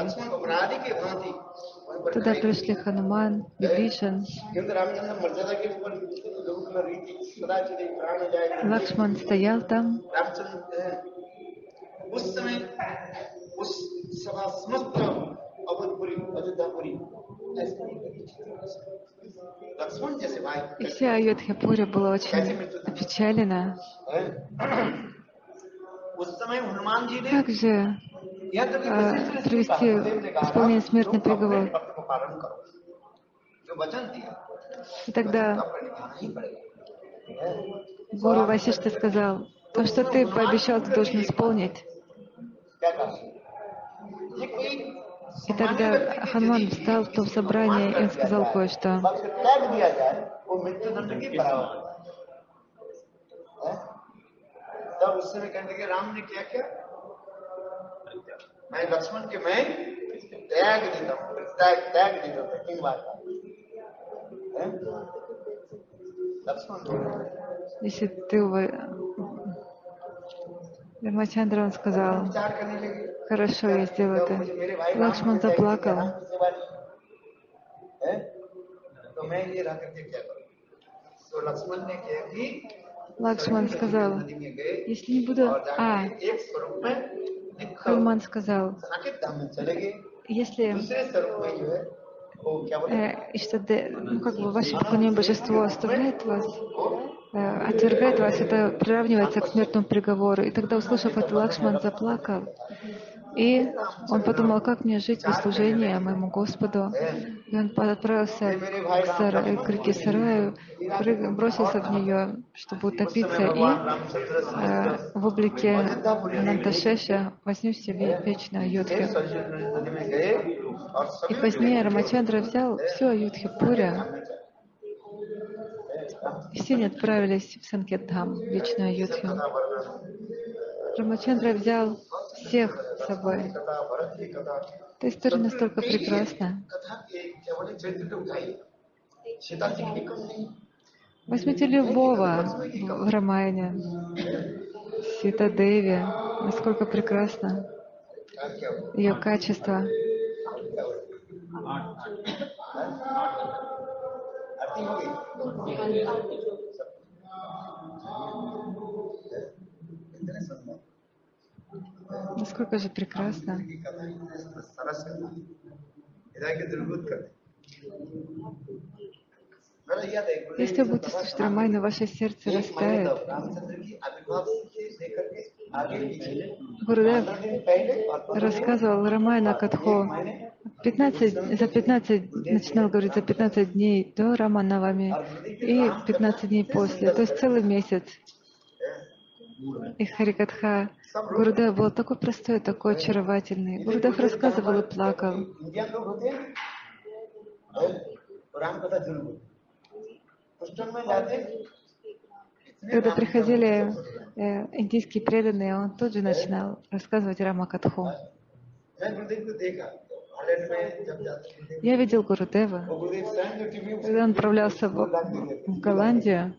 Туда пришли Хануман, Вибишан. Лакшман стоял там. И вся Айодхья-пури была очень опечалена. Как же а, привести в исполнение смертный приговор? И тогда Гуру Васишта сказал, то, что ты пообещал, ты должен исполнить. И тогда Хануман встал в том собрании, и он сказал кое-что. Если ты Рамачандра, он сказал, хорошо, я сделаю это. Лакшман заплакал. Лакшман сказал, если не буду... А, Хануман сказал, если э, что, ну, как бы ваше поклонение божеству оставляет вас, э, отвергает вас, это приравнивается к смертному приговору. И тогда, услышав это, Лакшман заплакал. И он подумал, как мне жить в служении моему Господу. И он отправился к, сара... к реке Сараю, бросился в нее, чтобы утопиться, и э, в облике Ананташеша вознесся в вечную Айодхью. И позднее Рамачандра взял всю Айодхью-пури, и все они отправились в Санкет-Дхам, в вечную Айодхью. Рамачандра взял всех с собой. Эта история настолько прекрасна. Возьмите любого в Рамаяне, Сита Деви, насколько прекрасно ее качество. Насколько же прекрасно. Если вы будете слушать Рамайну, ваше сердце растает. Гурудев рассказывал Рамайна Катху пятнадцать, за пятнадцать, начинал говорить за пятнадцать дней до Раманавами и пятнадцать дней после, то есть целый месяц. И Харикатха Гурудев был такой простой, такой очаровательный. Гурудев рассказывал и плакал. Когда приходили э, индийские преданные, он тут же начинал рассказывать Рамакатху. Я видел Гурудева, когда он отправлялся в, в Голландию,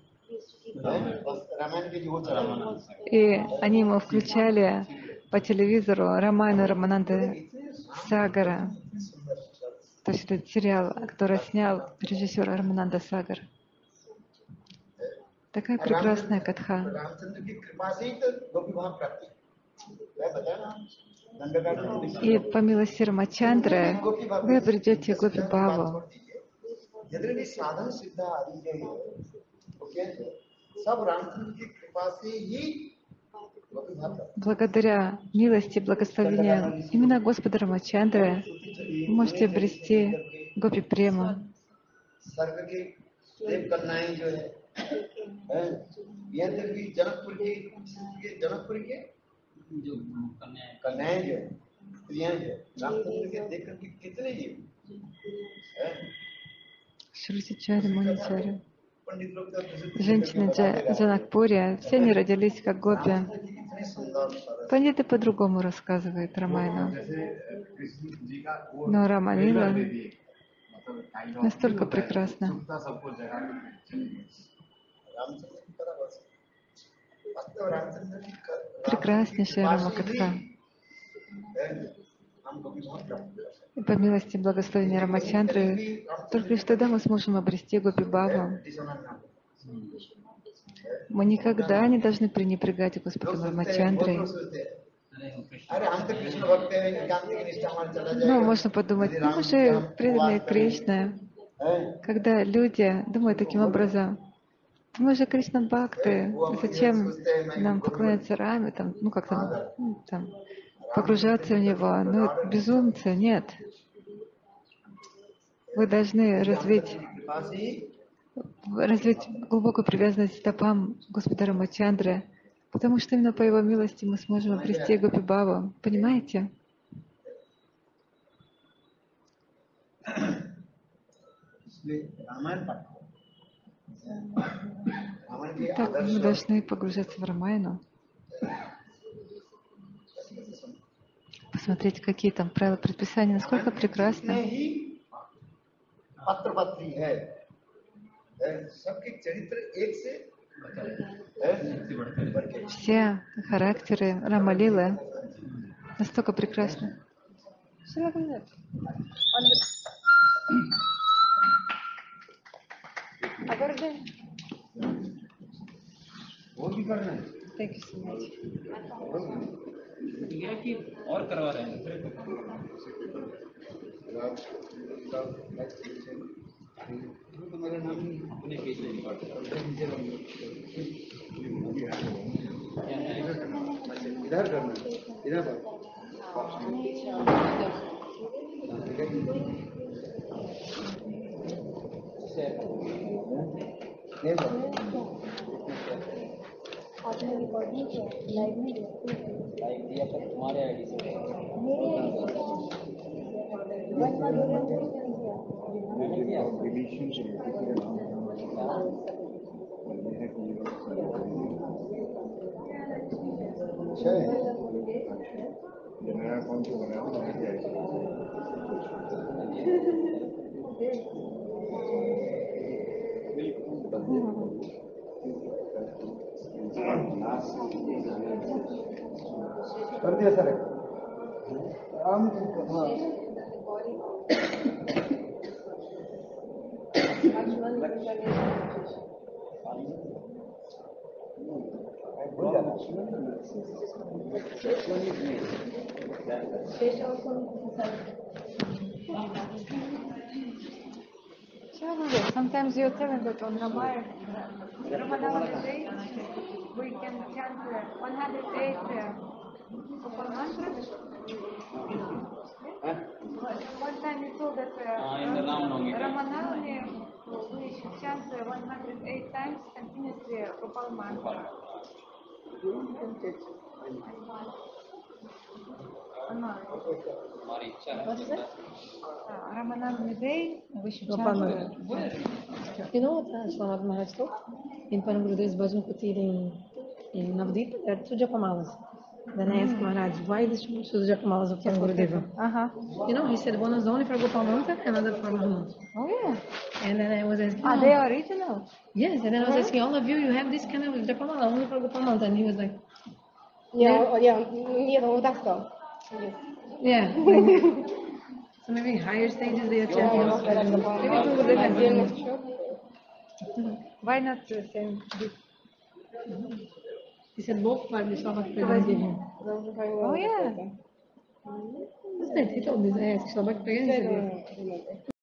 и они ему включали по телевизору Рамайну Рамананды Сагара. То есть этот сериал, который снял режиссер Рамананда Сагар. Такая прекрасная катха. रामचंद्र की कृपा से ही तो गोपी भाव प्राप्ति मैं बताया ना दंडकारण्य में И по милости Рамачандры вы обретете Гопи Бхаву. जितने भी साधन सिद्धा आदि के हैं वो क्या है सब रामचंद्र की कृपा से ही गोपी भाव प्राप्ति Благодаря милости и благословению именно Господа Рамачандры вы можете обрести Гопи Прему. स्वर्ग की देव कन्याएं जो है हैं, ये तक भी जनकपुर की ये जनकपुर के जो कन्या है कन्याएं जो है स्त्रियां जो है रामचंद्र के देख करके कितने ही हैं, Шрутичари, Муничари. पंडित लोग तो प्रसिद्ध Женщины Джа- Джанакпури, все они родились как гопи. कितने सुंदर सरस Пандиты по-другому рассказывают Рамайну. जैसे कृष्ण जी का वो Но Рамалила दे दिए मतलब kind of настолько होता है, прекрасна. सुखता सबको जगह चली गई रामचंद्र की तरह बस वास्तव रामचंद्र की कर- Прекраснейшая Рамакатха. हैं, हमको भी बहुत प्राप्त कर सकते И по милости и благословению Рамачандры, только лишь тогда мы сможем обрести Гопи Бхаву. हैं, डिसोनेंट ना हो। Мы никогда не должны пренебрегать लोग Господом सोचते हैं, बहुत Рамачандрой. लोग सोचते हैं, अरे वो कृष्ण अरे हम तो कृष्ण भक्त हैं एकांत की निष्ठा हमारी चला Ну, जाएगा можно подумать, यदि ну, राम мы जी же हम преданные उपवास Кришне. हैं, Когда люди думают таким образом, мы же Кришна Бхакты, зачем нам поклоняться Раме, там, ну как там, ну, там, погружаться в него, ну это безумцы, нет. Вы должны развить, कृपा से ही развить глубокую привязанность к стопам Господа Рамачандры, потому что именно по его милости мы сможем обрести Гопи Бхаву. Понимаете? इसलिए रामायण पाठ करो। रामायण के Так мы आदर्श должны погружаться в Рамайну, посмотреть, какие там правила предписания, насколько में прекрасно. ही पत्र पत्री है है, सबके चरित्र एक से है, बढ़ के Все характеры Рамалилы настолько прекрасны. वो भी करना है Thank you so much. ये है कि और करवा रहे हैं तो मेरा नाम नहीं अपने पेज में रिकॉर्ड इधर करना इधर पर ये सर आपने रिकॉर्डिंग किया लाइव में लाइव दिया पर तुम्हारे आईडी से मेरे वन मैंने किया जनरल अकाउंट को बनाया तो मैं कर दिया सर हम हाँ भूल जाना Sometimes you're telling that on Ramayana, Ramananda Day, we can chant one hundred eight Gopal mantras. One time you told that हाँ इन रामनवमी पे Ramanavami, we should chant one hundred eight times continuously Gopal mantra. हमारी इच्छा है Ramanavami Day, we should Gopal chant. Maharaj. You know what uh, Swaminatha Maharaj told? In Paramgurudev Bhajan Kutir in, in Navadip, there are two Japamalas. Then I asked Maharaj, why did you choose Japamalas of Parangurudeva? Uh-huh. You know, he said one is only for Gopal Manta, another for Mahamanta. Oh yeah. And then I was asking, Are oh, they original? yes, and then I was asking, all of you, you have this kind of Japamala only for Gopal Manta. And he was like, Ja, ja, nie, no tak to. yeah. So maybe higher stages they are chanting. Maybe it will live. Why not the same? He said both by the Shabbat Pagan gave him. Oh yeah. Wasn't it? He told me that Shabbat Pagan said